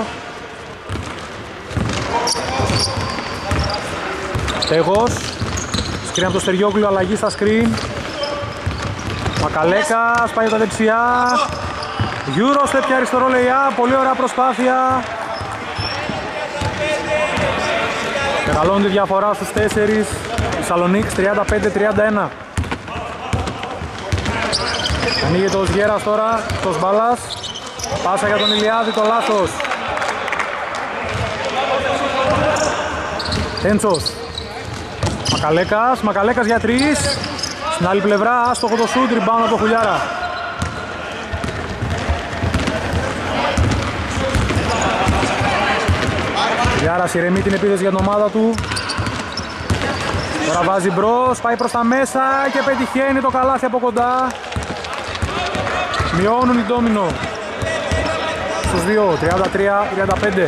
Τέγος, σκριν από το Στεριόγλου, αλλαγή στα σκριν. Μακαλέκας, πάει τα δεξιά. Eurostep και αριστερό lay-up, πολύ ωραία προσπάθεια. Μεγαλώνει τη διαφορά στους 4, η Σαλονίκης 35-31. Ανοίγεται ο Σγέρας τώρα, το μπάλας. Πάσα για τον Ηλιάδη, το λάθος. Τέντσος. Μακαλέκας για 3. Στην άλλη πλευρά, άστοχο το σούτ, rebound από το Χουλιάρα. Χουλιάρας ηρεμεί την επίθεση για την ομάδα του. Τώρα βάζει μπρος, πάει προς τα μέσα και πετυχαίνει το καλάθι από κοντά. Μειώνουν οι Ντόμινο στους 2, 33-35.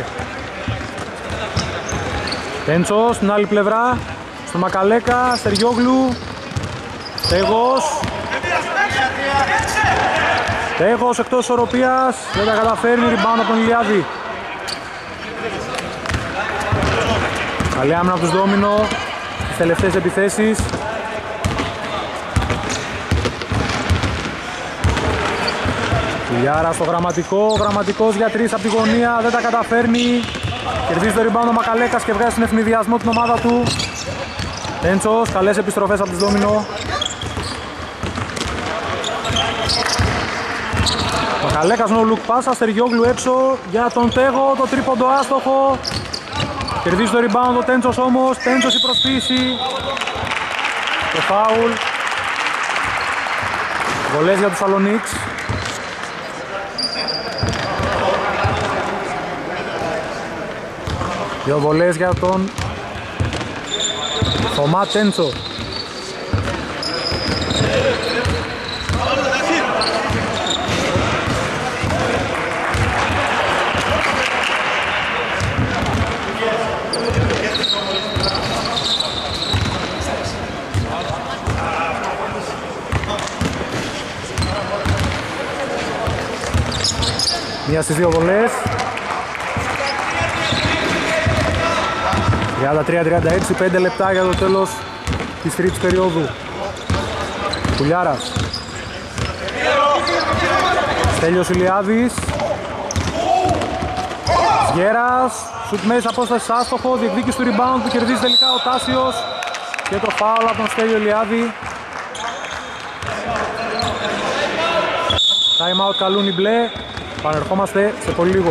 Τέντσος στην άλλη πλευρά, στο Μακαλέκα, Στεριόγλου. Τέγος εκτός ισορροπίας, δεν τα καταφέρνει, rebound από τον Ηλιάδη. Καλή άμυνα από τους Ντόμινο στις τελευταίες επιθέσεις. Κουλιάρα στο Γραμματικό, Γραμματικός για 3 από τη γωνία, δεν τα καταφέρνει. Κερδίζει το rebound ο Μακαλέκας και βγάζει στην ευνηδιασμό την ομάδα του. Τέντσος, καλές επιστροφές από τους Ντόμινο. Μακαλέκας no look πάσα, Στεριόγλου έξω για τον Τέγο, το τρίποντο άστοχο. Κερδίζει το rebound ο Τέντσος όμως, Τέντσος η προσποίηση. Το φάουλ. Βολές για τους Σαλονίξ. Δύο βολές για τον Θωμά Τέντσο. Μία στις δύο βολές. 33-36, 5 λεπτά για το τέλος της τρίτης περίοδου. Κουλιάρας. Στέλιος Ηλιάδης. Σγέρας. Σουτ μέσα απόσταση άστοχο. Διεκδίκηση του rebound που κερδίζει τελικά ο Τάσιος. Και το φάουλ από τον Στέλιο Ηλιάδη. Time out καλούν οι μπλε. Πανερχόμαστε σε πολύ λίγο.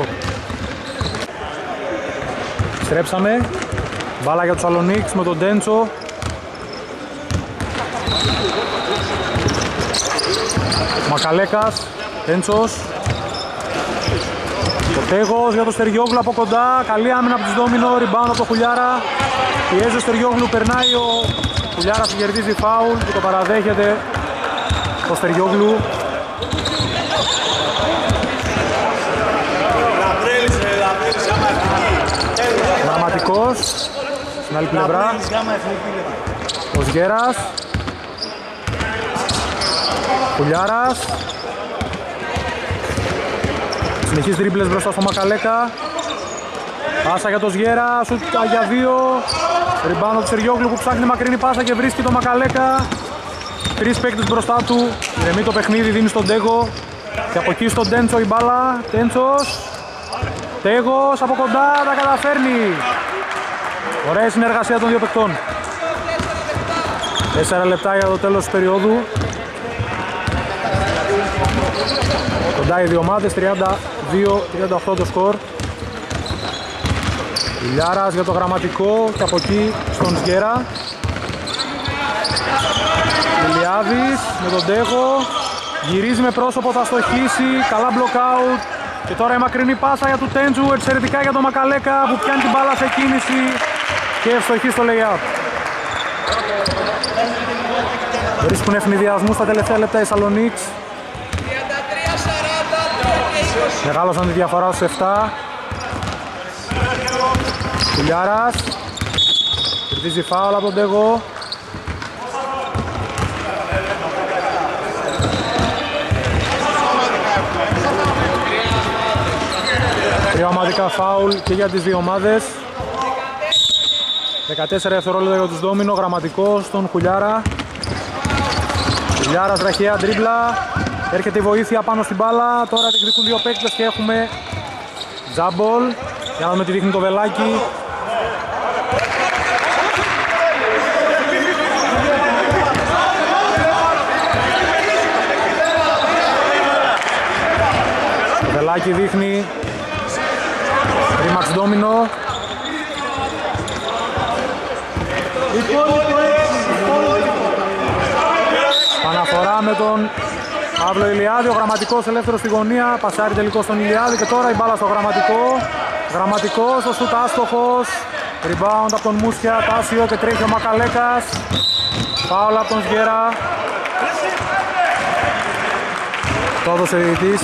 Στρέψαμε. Μπάλα για τους Σαλονίξ με τον Τέντσο. Μακαλέκας. Τέντσος. Το Τέγος για το Στεριόγλου από κοντά. Καλή άμυνα από τους Ντόμινο. Rebound από το Χουλιάρα. Πιέζει ο Στεριόγλου. Περνάει ο Χουλιάρας που κερδίζει φάουλ και το παραδέχεται το Στεριόγλου. Γραμματικός στην άλλη πλευρά. Ο Σγέρας. Κουλιάρας. Συνεχίζει τρίπλες μπροστά στο Μακαλέκα. Πάσα για το Σγέρα, σουτ για 2. Ριμπάνω του Σεριόγλου που ψάχνει μακρινή πάσα και βρίσκει το Μακαλέκα. 3 παίκτες μπροστά του. Ηρεμεί το παιχνίδι, δίνει στον Τέγο. Και από εκεί στον Τέντσο η μπάλα. Τέντσος. Τέγος από κοντά, τα καταφέρνει. Ωραία συνεργασία των δύο παικτών. 4 λεπτά για το τέλος της περίοδου. Κοντά οι δύο ομάδες, 32-38 το σκορ. Ηλιάρας για το Γραμματικό και από εκεί στον Σγέρα. Ηλιάδης με τον Τέγο. Γυρίζει με πρόσωπο, θα στοχίσει. Καλά block out. Και τώρα η μακρινή πάσα για του Τέντζου. Εξαιρετικά για τον Μακαλέκα που πιάνει την μπάλα σε κίνηση. Και ευστοχή στο lay-up. Βρίσκουν ευνηδιασμού στα τελευταία λεπτά οι Σαλονίξ. Μεγάλωσαν τη διαφορά στους 7. Κουλιάρας. Κερδίζει φάουλ από τον Τέγο. Τρία ομαδικά φάουλ και για τις δύο ομάδες. 14 δευτερόλεπτα για τους Ντόμινο. Γραμματικό στον Κουλιάρα. Κουλιάρας ραχαία ντρίμπλα. Έρχεται η βοήθεια πάνω στην μπάλα. Τώρα διεκδικούν δύο παίκτες και έχουμε τζάμπολ. Για να δούμε τι δείχνει το βελάκι. Το βελάκι δείχνει Ρίμαξ Ντόμινο. Παναφορά με τον Παύλο Ηλιάδη, ο Γραμματικός ελεύθερος στη γωνία, πασάρει τελικό στον Ηλιάδη και τώρα η μπάλα στο Γραμματικό. Γραμματικός, ο σουτ άστοχος, rebound από τον Μούσια, Τάσιο και τρέχει ο Μακαλέκας. Φάουλ από τον Σγέρα. Το έδωσε διαιτητής.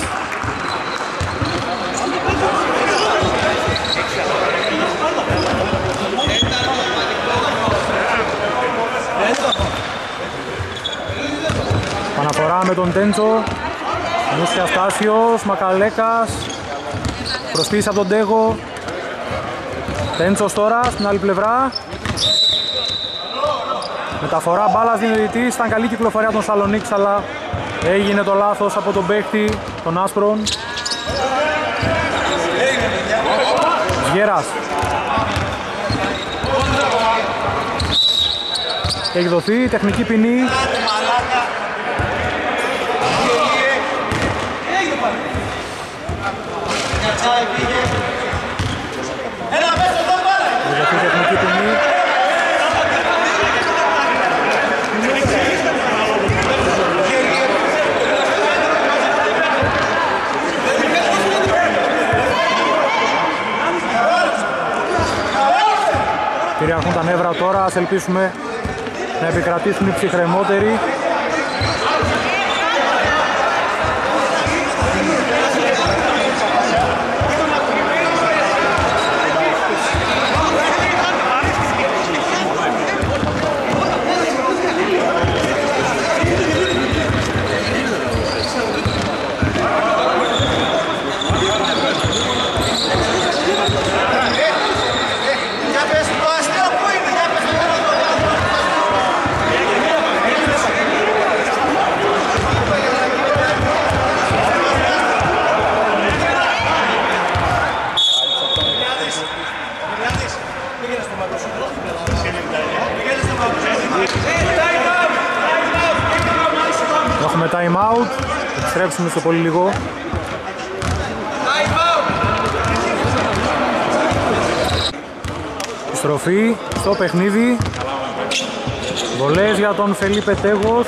Παναφορά με τον Τέντσο. Μούσια Στάσιος, Μακαλέκας. Προσποίηση από τον Τέγο. Τέντσος τώρα στην άλλη πλευρά. Μεταφορά μπάλας διαιτητής. Ήταν καλή κυκλοφορία των Σαλονίξ, αλλά Έγινε το λάθος από τον παίχτη των άσπρων. Γέρας. Έχει δοθεί τεχνική ποινή. Έχει δοθεί τεχνική ποινή. Κυριαρχούν τα νεύρα τώρα, ας ελπίσουμε να επικρατήσουν οι ψυχρεμότεροι. Έχουμε time out, επιστρέψουμε στο πολύ λίγο. Επιστροφή στο παιχνίδι. Βολές για τον Φελίπε Τέγος.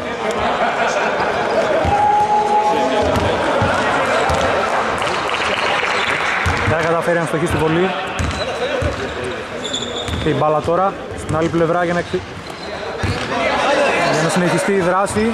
Δεν καταφέρει να στοχίσει στη βολή. Και η μπάλα τώρα στην άλλη πλευρά για να συνεχιστεί η δράση.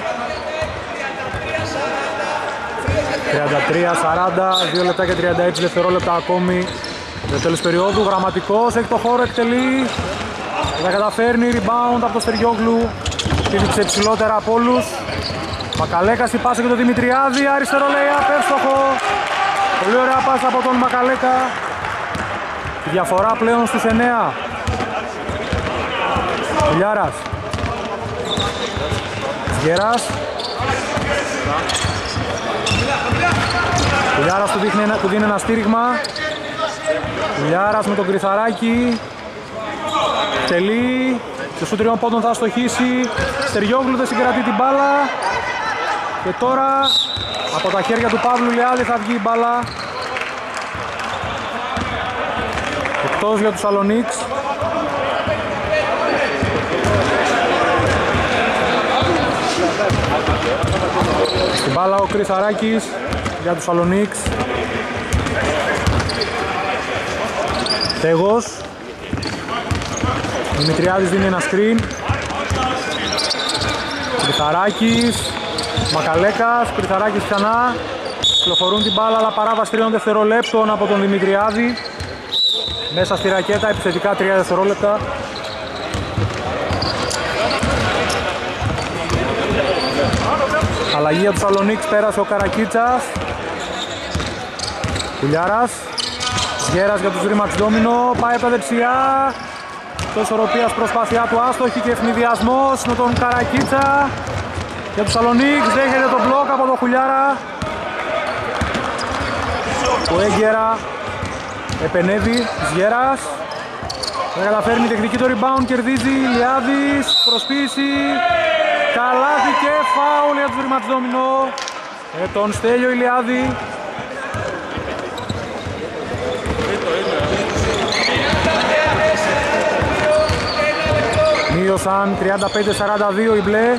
33-40, 2 λεπτά και 36 δευτερόλεπτα ακόμη για το τέλος περίοδου. Γραμματικός έχει το χώρο, εκτελεί. Δεν καταφέρνει, rebound από το Στεριόγλου. Πήδηξε ψηλότερα από όλους. Μακαλέκας η πάσα και το Δημητριάδη, αριστερό layup, εύστοχο. Πολύ ωραία πάσα από τον Μακαλέκα. Η διαφορά πλέον στους 9. Κουλιάρας. Γέρας. Κουλιάρας του δίνει ένα στήριγμα. Κουλιάρας με τον Κρυθαράκη. Τελεί. Και σου 3 πόντων θα στοχίσει. Στεριόγλου δεν συγκρατεί την μπάλα. Και τώρα από τα χέρια του Παύλου Λιάδη θα βγει η μπάλα. Εκτός για τους Σαλονίξ. Στην μπάλα ο Κρυθαράκης για τους Σαλονίξ. Τέγος. Δημητριάδης δίνει ένα screen. Κρυθαράκης. Μακαλέκας. Κρυθαράκης ξανά. Κυκλοφορούν την μπάλα αλλά παράβαση 3 δευτερολέπτων από τον Δημητριάδη. Μέσα στη ρακέτα επιθετικά 3 δευτερόλεπτα. Αλλαγή για τους Σαλονίξ, πέρασε ο Καρακίτσας. Κουλιάρας. Γέρας για τους Ρήμαξ Ντόμινο, πάει από τα δεξιά. Το ισορροπίας προσπάθειά του άστοχη και ευνηδιασμός με τον Καρακίτσα. Για τους Σαλονίξ δέχεται τον μπλοκ από τον Κουλιάρα. Ο Έγκαιρα επενεύει, Γέρας. Δεν καταφέρνει τεχνική το rebound, κερδίζει Λιάδης, προσποίηση. Καλάθι και φάουλ για τους Ρήμαξ Ντόμινο. Τον Στέλιο Ηλιάδη. Μείωσαν 35-42 οι μπλε.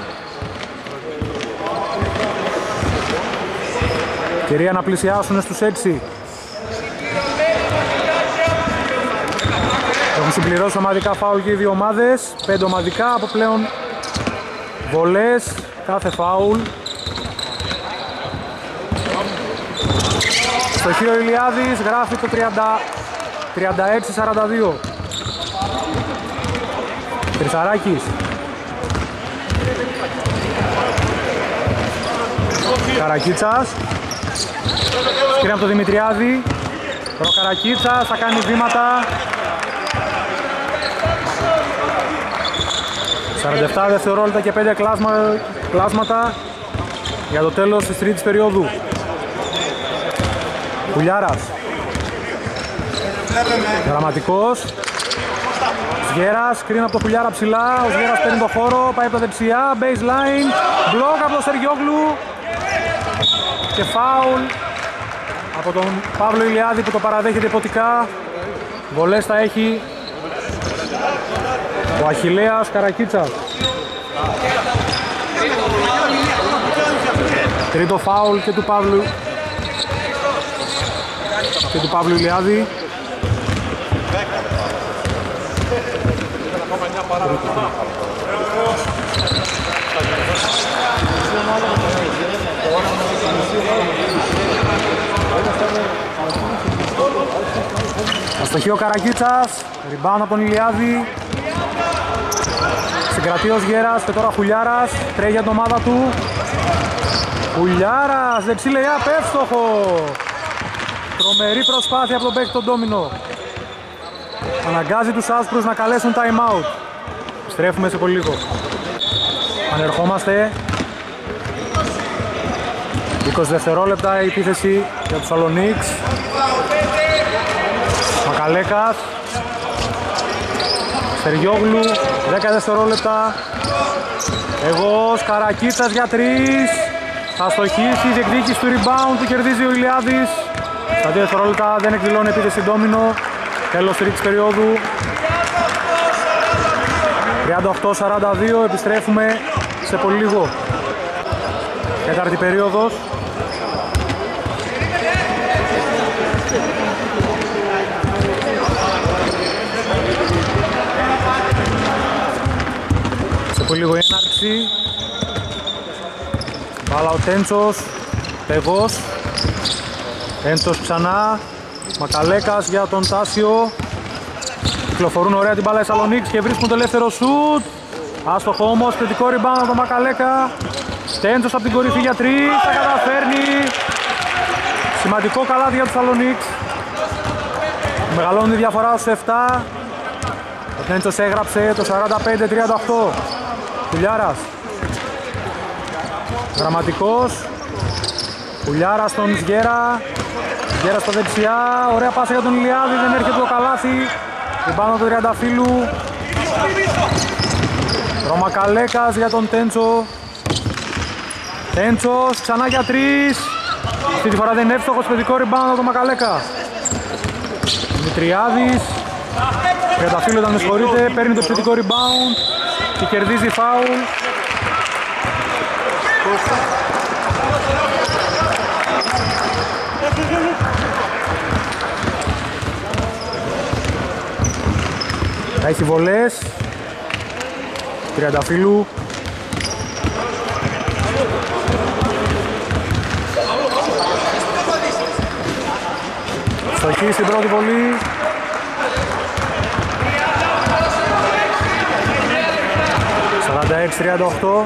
Κυρία να πλησιάσουν στους 6. Έχουν συμπληρώσει ομαδικά φάουλ και οι δύο ομάδες. 5 ομαδικά από πλέον βολές κάθε φάουλ. Στοχείο Ηλιάδης γράφει το 36-42. Κρυθαράκης. Καρακίτσας. Σκρίνει από το Δημητριάδη. Ο Καρακίτσας θα κάνει βήματα. 47 δευτερόλεπτα και 5 κλάσματα. για το τέλος της τρίτης περίοδου. Χουλιάρας. Γραμματικός. Σγέρας, κρίνει από το Χουλιάρα ψηλά. Ο Σγέρας παίρνει το χώρο, πάει από τα δεξιά. Baseline. Μπλοκ από τον Σεργιόγλου. Και φάουλ από τον Παύλο Ηλιάδη που το παραδέχεται υποτικά. Βολές θα έχει ο Αχιλλέας Καρακίτσας. Τρίτο φάουλ και του Παύλου Ηλιάδη. Αστοχεί ο Καρακίτσας, rebound από τον Ηλιάδη. Συγκρατεί ο Σγέρας και τώρα Χουλιάρας, τρέχει για την ομάδα του. Χουλιάρας, δεξί lay-up, εύστοχο. Τρομερή προσπάθεια από τον παίκτη τον Ντόμινο. Αναγκάζει τους άσπρους να καλέσουν time out. Στρέφουμε σε πολύ λίγο. Ανερχόμαστε. 20 δευτερόλεπτα η επίθεση για τους Σαλονίξ. Μακαλέκας. Στεριόγλου, 10 δευτερόλεπτα. Εγώ, Καρακίτσας για 3. Θα στοχίσει, διεκδίκηση του rebound, του κερδίζει ο Ηλιάδης. Στα 2 δευτερόλεπτα δεν εκδηλώνει επίθεση Ντόμινο. Τέλος τρίτης περίοδου. 38-42, επιστρέφουμε σε πολύ λίγο. Τέταρτη περίοδος. Σε πολύ λίγο έναρξη. Μπάλα ο Τέντσος, Πεγός. Τέντσος ξανά. Μακαλέκας για τον Τάσιο. Κυκλοφορούν ωραία την μπάλα οι Σαλονίξ και βρίσκουν το ελεύθερο σουτ. Άστοχο όμως, θετικό rebound από τον Μακαλέκα. Τέντσος από την κορυφή για 3, τα καταφέρνει. Σημαντικό καλάθι για τους Σαλονίξ. Μεγαλώνει η διαφορά στους 7. Ο Τέντσος έγραψε το 45-38. Χουλιάρας. Γραμματικός. Χουλιάρας στον Σγέρα. Σγέρα στα δεξιά, ωραία πάσα για τον Ηλιάδη, δεν έρχεται το καλάθι. Την πάνω του Τριανταφύλου. Ρωμακαλέκας για τον Τέντσο. Τέντσος, ξανά για 3. Αυτή τη φορά δεν είναι εύστοχος, παιδικό rebound από τον Μακαλέκα. Δημητριάδης. Τριανταφύλου όταν με συγχωρείτε, παίρνει το παιδικό rebound και κερδίζει φάουλ. Θα έχει βολές. Τριανταφύλου. Στοχή στην πρώτη βολή. ...46-38.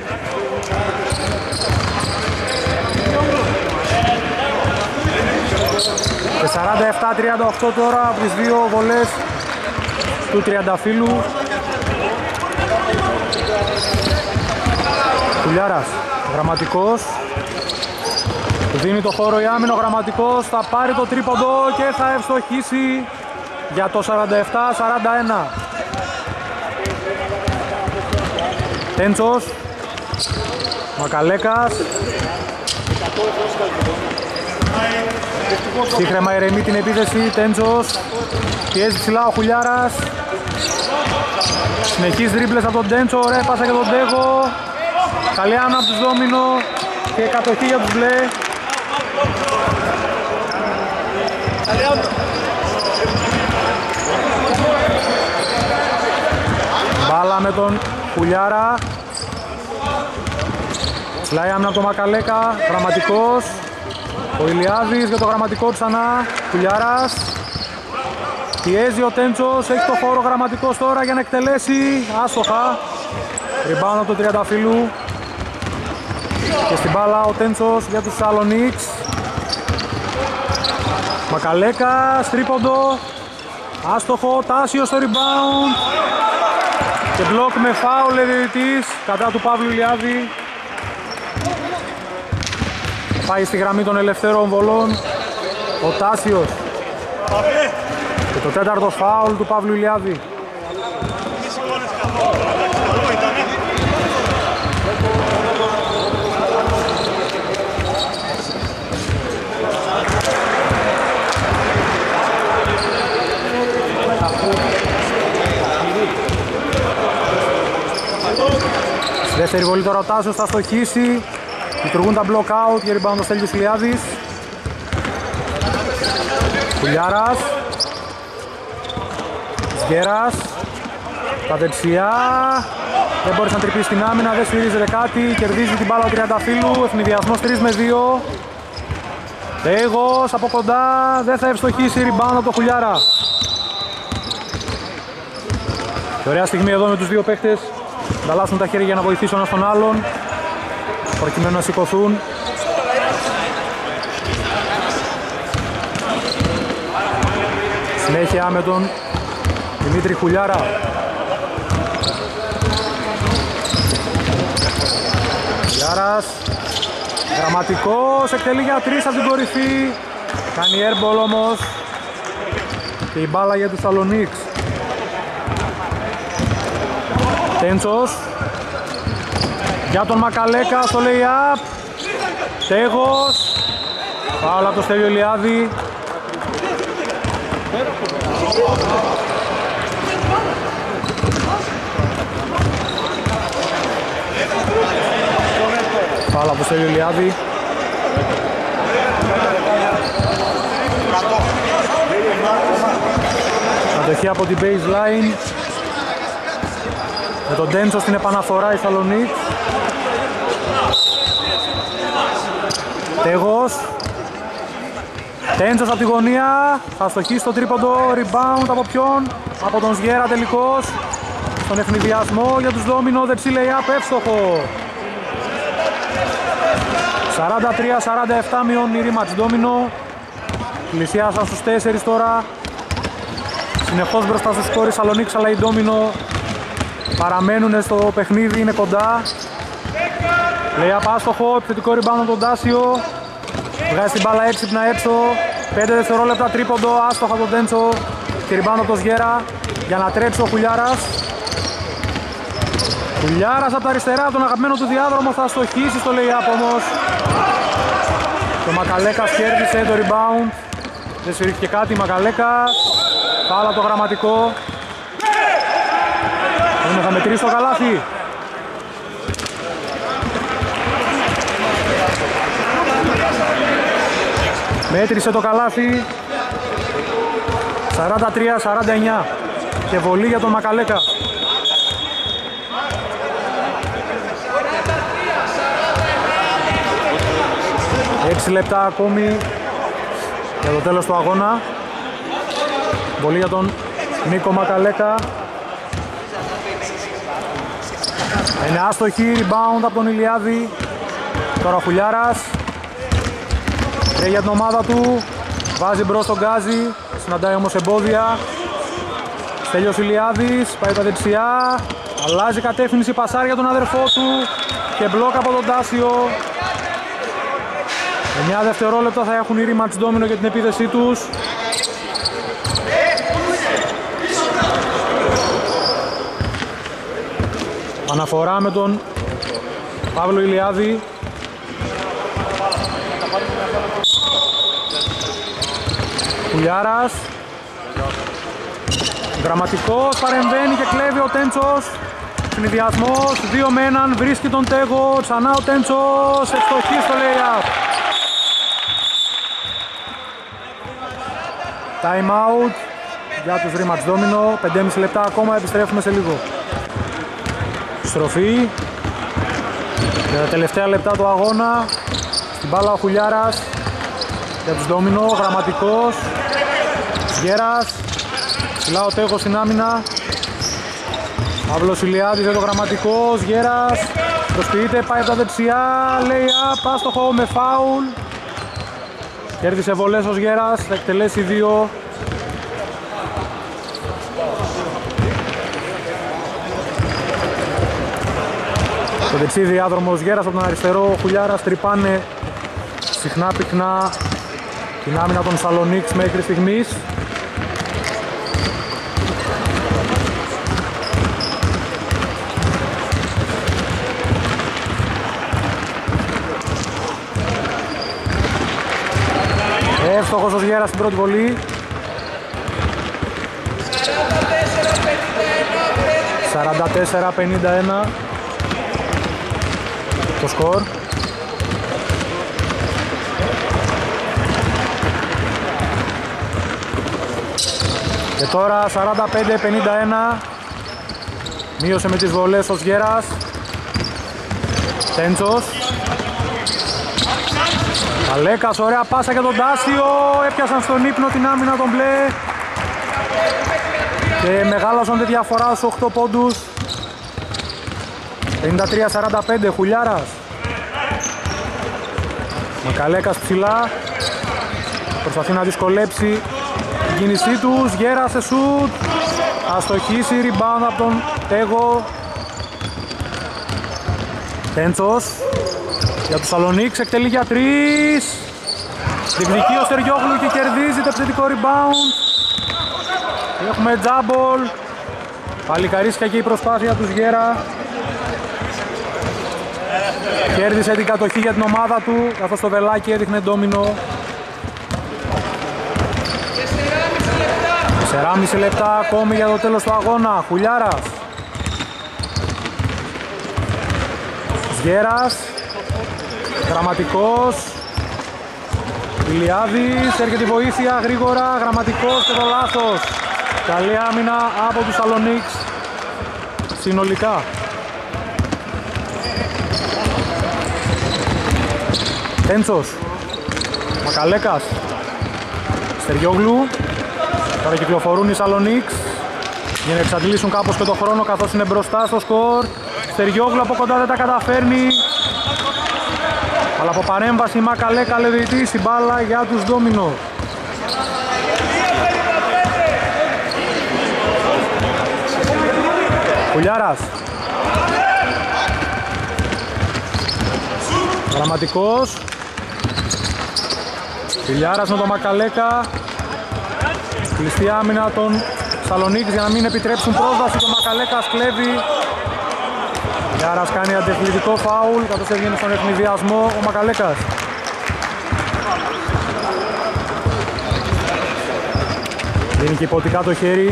Και 47-38 τώρα από τις δύο βολές του Τριανταφύλου. Χουλιάρας, Γραμματικός. Του δίνει το χώρο η άμυνα, ο Γραμματικός θα πάρει το τρίποντο και θα ευστοχίσει για το 47-41. Τέντσος, Μακαλέκας. Σύγχρεμα ηρεμεί την επίθεση, Τέντσος. Πιέζει ψηλά ο Χουλιάρας. Συνεχείς δρίπλες από τον Τέντσο, ωραία πάσα για τον Τέγο. Καλή άμυνα από τους Ντόμινο και κατοχή για τους μπλε. Μπάλα με τον Χουλιάρα. Ψηλά η άμυνα από τον Μακαλέκα, Γραμματικός. Ο Ηλιάδης για το Γραμματικό ξανά, Χουλιάρας. Πιέζει ο Τέντσος, έχει το χώρο Γραμματικός τώρα για να εκτελέσει, άστοχα. Rebound από τον Τριανταφύλου. Και στην μπάλα ο Τέντσος για τους Σαλονίξ. Μακαλέκα, τρίποντο. Άστοχο, Τάσιο στο rebound. Και μπλοκ με φάουλ διαιτητής κατά του Παύλου Ηλιάδη. πάει στη γραμμή των ελευθέρων βολών ο Τάσιος. Και το τέταρτο φάουλ του Παύλου Ηλιάδη. Στη δεύτερη βολή τώρα ο Τάσος θα στοχίσει. Λειτουργούν τα block out για rebound ο Στέλιος Ηλιάδης. Κουλιάρας. Σγέρας. Τα δεξιά. Δεν μπορείς να τρυπήσει την άμυνα, δεν σφυρίζεται κάτι. Κερδίζει την μπάλα ο Τριανταφύλου. Ευνηδιασμός 3 με 2. Τέγος από κοντά. Δεν θα ευστοχίσει, rebound από το Κουλιάρα. Και ωραία στιγμή εδώ με τους δύο παίχτες. Ανταλλάσσουν τα χέρια για να βοηθήσουν ένας τον άλλον, προκειμένου να σηκωθούν. Συνέχεια με τον Δημήτρη Χουλιάρα. Χουλιάρας, γραμματικός, εκτελεί για 3 από την κορυφή. Κάνει airball όμως. Και η μπάλα για τους Σαλονίξ. Τέντσος για τον Μακαλέκα στο lay-up. Τέγος. Φάουλ από το Στέλιο Ηλιάδη. Φάουλ από το Στέλιο Ηλιάδη. Κατοχή από την baseline. Με τον Τέντσο στην επαναφορά η Σαλονίκ. Τέγος. Τέντσος από τη γωνία. Θα στοχίσει το τρίποντο. Rebound από ποιον? Από τον Σγέρα τελικώς. Στον ευνηδιασμό για τους Δόμινο. Δεξί lay-up εύστοχο. 43-47 μειώνει η ρήμαντς Δόμινο. Πλησιάσαν στους 4 τώρα. Συνεχώς μπροστά στους σκόρ οι Σαλονίκ, αλλά οι Δόμινο παραμένουν στο παιχνίδι, είναι κοντά. Λέει απάστοχο, επιθετικό rebound από τον Τάσιο. Βγάζει την μπάλα έξυπνα έξω. 5 δευτερόλεπτα τρίποντο, άστοχα από τον Τέντσο. Και rebound από τον Σγέρα για να τρέξει ο Χουλιάρας. Χουλιάρας από τα αριστερά, τον αγαπημένο του διάδρομο, θα στοχίσει στο lay-up όμως. Το Μακαλέκας κέρδισε το rebound. Δεν σφυρίχθηκε κάτι, Μακαλέκας. Φάουλ το γραμματικό. Θα μετρήσει το καλάθι. Μέτρησε το καλάθι. 43-49. Και βολή για τον Μακαλέκα. 6 λεπτά ακόμη για το τέλος του αγώνα. Βολή για τον Νίκο Μακαλέκα. Είναι άστοχη, rebound από τον Ηλιάδη. Τώρα ο Χουλιάρας. Και για την ομάδα του. Βάζει μπρος τον Γκάζι. Συναντάει όμως εμπόδια. Στέλιος Ηλιάδης. Πάει τα δεξιά. Αλλάζει κατεύθυνση, πασάρει για τον αδερφό του. Και μπλοκ από τον Τάσιο. 9 δευτερόλεπτα θα έχουν οι ρήμαντς Ντόμινο για την επίθεσή τους. Αναφορά με τον Παύλο Ηλιάδη. Κουλιάρας. Γραμματικός, παρεμβαίνει και κλέβει ο Τέντσος. Συνειδιασμός, 2 με 1, βρίσκει τον Τέγο. Ξανά ο Τέντσος, ευστοχή στο lay-up. Time out για τους ρήμαντς Ντόμινο. 5,5 λεπτά ακόμα, επιστρέφουμε σε λίγο. Στροφή για τα τελευταία λεπτά του αγώνα. Στην μπάλα ο Χουλιάρας για τους Ντόμινο, γραμματικός. Σγέρας. Ψηλά ο Τέγος στην άμυνα. Παύλος Ηλιάδης για το γραμματικό. Σγέρας. Προσποιείται, πάει από τα δεξιά. Lay-up, άστοχο με φάουλ. Κέρδισε βολές ο Σγέρας, θα εκτελέσει 2. Στο δεξί διάδρομο ο Σγέρας από τον αριστερό, ο Χουλιάρας τρυπάνε συχνά πυκνά την άμυνα των Σαλονίκης μέχρι στιγμής. Εύστοχος ο Γέρας στην πρώτη βολή. 44-51 το σκορ. Και τώρα 45-51. Μείωσε με τις βολές ο Γέρας. Τέντσος. Αλέκας, ωραία πάσα για τον Τάσιο. Έπιασαν στον ύπνο την άμυνα τον μπλε. Και μεγάλωσαν τη διαφορά στους 8 πόντους. 53-45, Χουλιάρας. Μακαλέκας ψηλά. Προσπαθεί να δυσκολέψει την κίνησή τους. Γέρας σε σουτ. Αστοχίσει, rebound από τον Τέγο. Τέντσος. Για τους Σαλονίκης, εκτελεί για 3. Διεκδικεί ο Στεριόγλου και κερδίζει το επιθετικό rebound. Έχουμε τζάμπολ. Παλικαρίσια και η προσπάθεια τους Γέρα. Κέρδισε την κατοχή για την ομάδα του, καθώς το βελάκι έδειχνε ντόμινο. 4,5 λεπτά ακόμη για το τέλος του αγώνα. Χουλιάρας. Γέρας. Γραμματικός. Ηλιάδης, έρχεται η βοήθεια γρήγορα, Γραμματικός και το λάθος. Καλή άμυνα από τους Σαλονίκς συνολικά. Τέντσος. Μακαλέκας. Στεριόγλου. Τώρα κυκλοφορούν οι Σαλονίκς για να εξαντλήσουν κάπως και το χρόνο, καθώς είναι μπροστά στο σκορ. Στεριόγλου από κοντά δεν τα καταφέρνει. Αλλά από παρέμβαση Μακαλέκα λεβητής η μπάλα για τους ντόμινο. Κουλιάρας. Γραμματικός. Κουλιάρας με τον Μακαλέκα. Κλειστή άμυνα των Σαλονίκης για να μην επιτρέψουν πρόσβαση. Το Μακαλέκας κλέβει. Γιάρας κάνει αντιαθλητικό φάουλ, καθώς έβγαινε στον ευνηδιασμό ο Μακαλέκας. Δίνει και υποτικά το χέρι.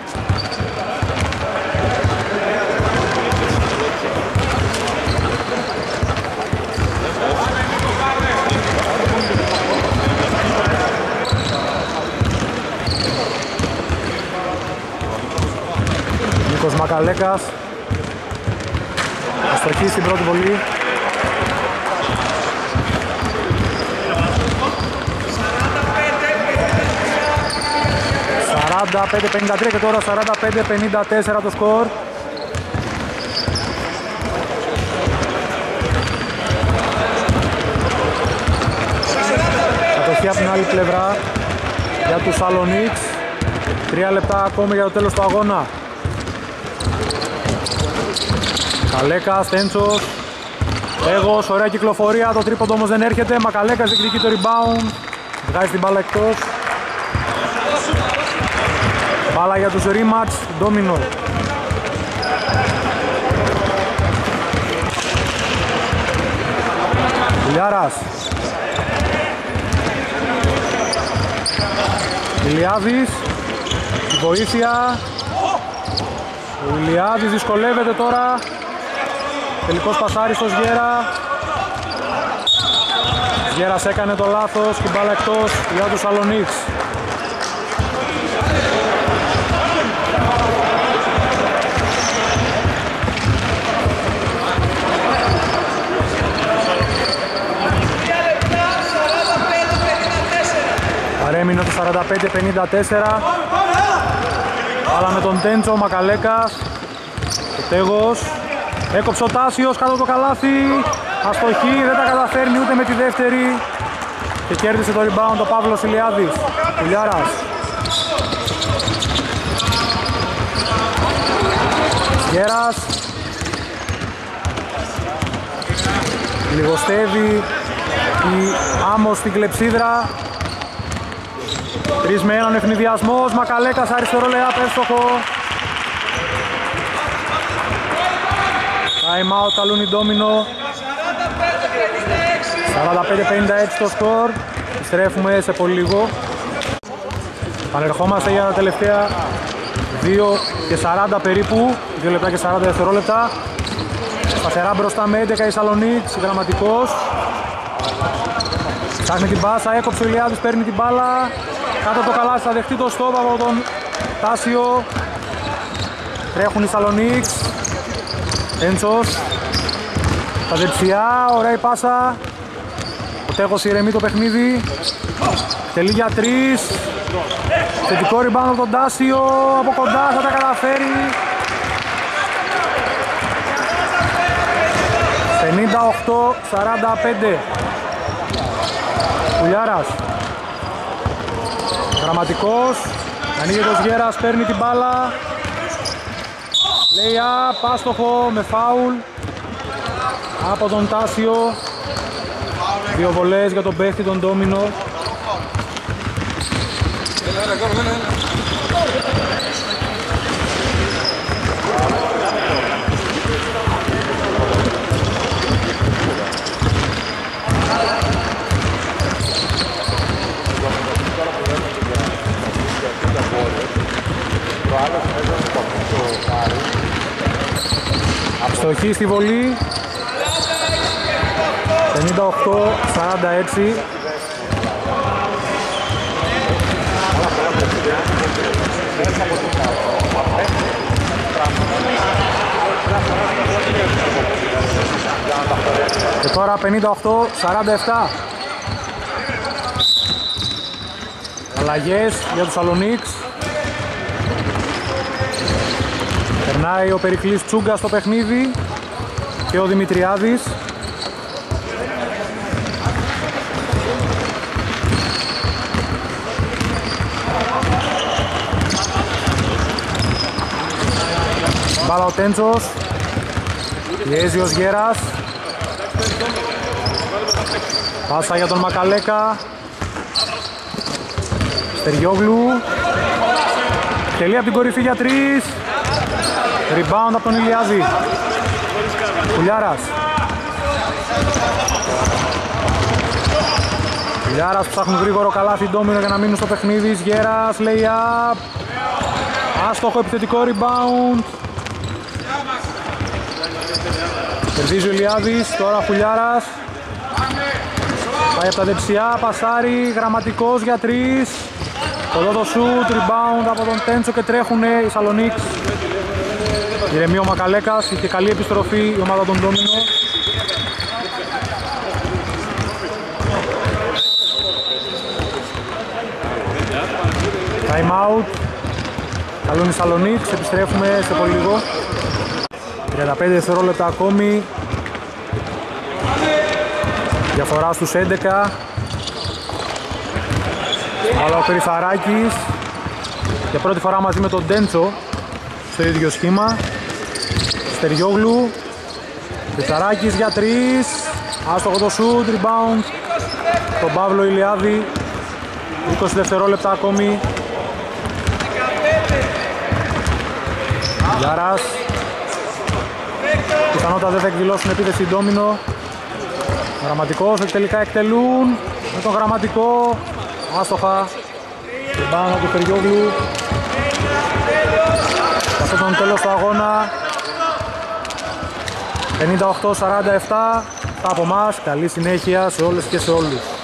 Νίκος Μακαλέκας. Αστοχή στην πρώτη βολή. 45-53 και τώρα 45-54 το σκορ. Κατοχή από την άλλη πλευρά για τους Σαλονίκς. 3 λεπτά ακόμη για το τέλος του αγώνα. Μακαλέκας, Τέντσος, Τέγος, ωραία κυκλοφορία, το τρίποντο όμως δεν έρχεται. Μακαλέκας διεκδικεί το rebound, βγάζει την μπάλα εκτός. Μπάλα για τους rematch, ντόμινο. Ηλιάρας. Ηλιάδης, η βοήθεια. Ο Ηλιάδης δυσκολεύεται τώρα. Τελικός πασάρι στο Γέρα. Γέρας έκανε το λάθος και μπάλα εκτός για τους Σαλονίκς. Παρέμεινε το 45-54. Αλλά με τον Τέντσο, ο Μακαλέκας, ο Τέγος. Έκοψε ο Τάσιος κάτω το καλάθι. Αστοχή, δεν τα καταφέρνει ούτε με τη δεύτερη. Και κέρδισε το rebound ο Παύλος Ηλιάδης. Κουλιάρας. Γέρας. Λιγοστεύει Η Άμμος στην κλεψίδρα. 3 με 1 ευνηδιασμός, Μακαλέκας αριστερό λεάπ εύστοχο. Time out, καλούν οι Ντόμινο. 45-56 το σκορ. Στρέφουμε σε πολύ λίγο. Πανερχόμαστε για τα τελευταία 2 και 40 περίπου, 2 λεπτά και 40 δευτερόλεπτα. Σταθερά μπροστά με 11 η Σαλονίκης, Γραμματικός. Ψάχνει την πάσα, έκοψε ο Ηλιάδης, παίρνει την μπάλα. Κάτω το καλάθι, θα δεχτεί το στόπ από τον Τάσιο. Τρέχουν οι Σαλονίκης. Έντσος. Στα δεξιά, ωραία η πάσα. Ο Τέχος ηρεμεί το παιχνίδι. Τελεί για 3. Θετικό rebound από τον Τάσιο. Από κοντά θα τα καταφέρει. 58-45. Κουλιάρας. Γραμματικός. Ανοίγει το Σγέρας, παίρνει την μπάλα. Λέει άστοχο με φάουλ από τον Τάσιο. 2 βολές για τον παίχτη τον Ντόμινο. Αστοχή στη βολή. 58-46. Και τώρα 58-47. Αλλαγές για τους Σαλονίκς. Περνάει ο Περικλής Τσούγκας στο παιχνίδι και ο Δημητριάδης. Μπάλα ο Τέντσος. Πιέζει ο Σγέρας. Πάσα για τον Μακαλέκα. Στεριόγλου. Τελεί από την κορυφή για 3. Rebound από τον Ηλιάδη. Κουλιάρας. Κουλιάρας ψάχνουν γρήγορο καλάθι Ντόμινο για να μείνουν στο παιχνίδι. Σγέρας, lay up. Άστοχο επιθετικό rebound. Κερδίζει ο Ηλιάδης, τώρα Κουλιάρας. Πάει από τα δεξιά, πασάρι, Γραμματικός για 3. Κοντό το shoot, rebound από τον Τέντσο και τρέχουν οι Σαλονίκς. Ηρεμεί ο Μακαλέκας, είχε καλή επιστροφή η ομάδα των Ντόμινο. Time out. Καλούν οι Σαλονίκς, επιστρέφουμε σε πολύ λίγο. 35 δευτερόλεπτα ακόμη. Διαφορά στους 11. Αλλά ο Περιφαράκης για πρώτη φορά μαζί με τον Τέντσο στο ίδιο σχήμα. Στεριόγλου. Περιφαράκης για 3. Άστοχο το shoot, rebound τον Παύλο Ηλιάδη. 20 δευτερόλεπτα ακόμη. Γιάρας. Πιθανότατα δεν θα εκδηλώσουν επίθεση Ντόμινο. Γραμματικός, τελικά εκτελούν με τον Γραμματικό. Άστοχα. Πάνω του Περιόγλου. Αυτό ήταν το τέλος του αγώνα. 58-47. Τα από εμάς. Καλή συνέχεια σε όλες και σε όλους.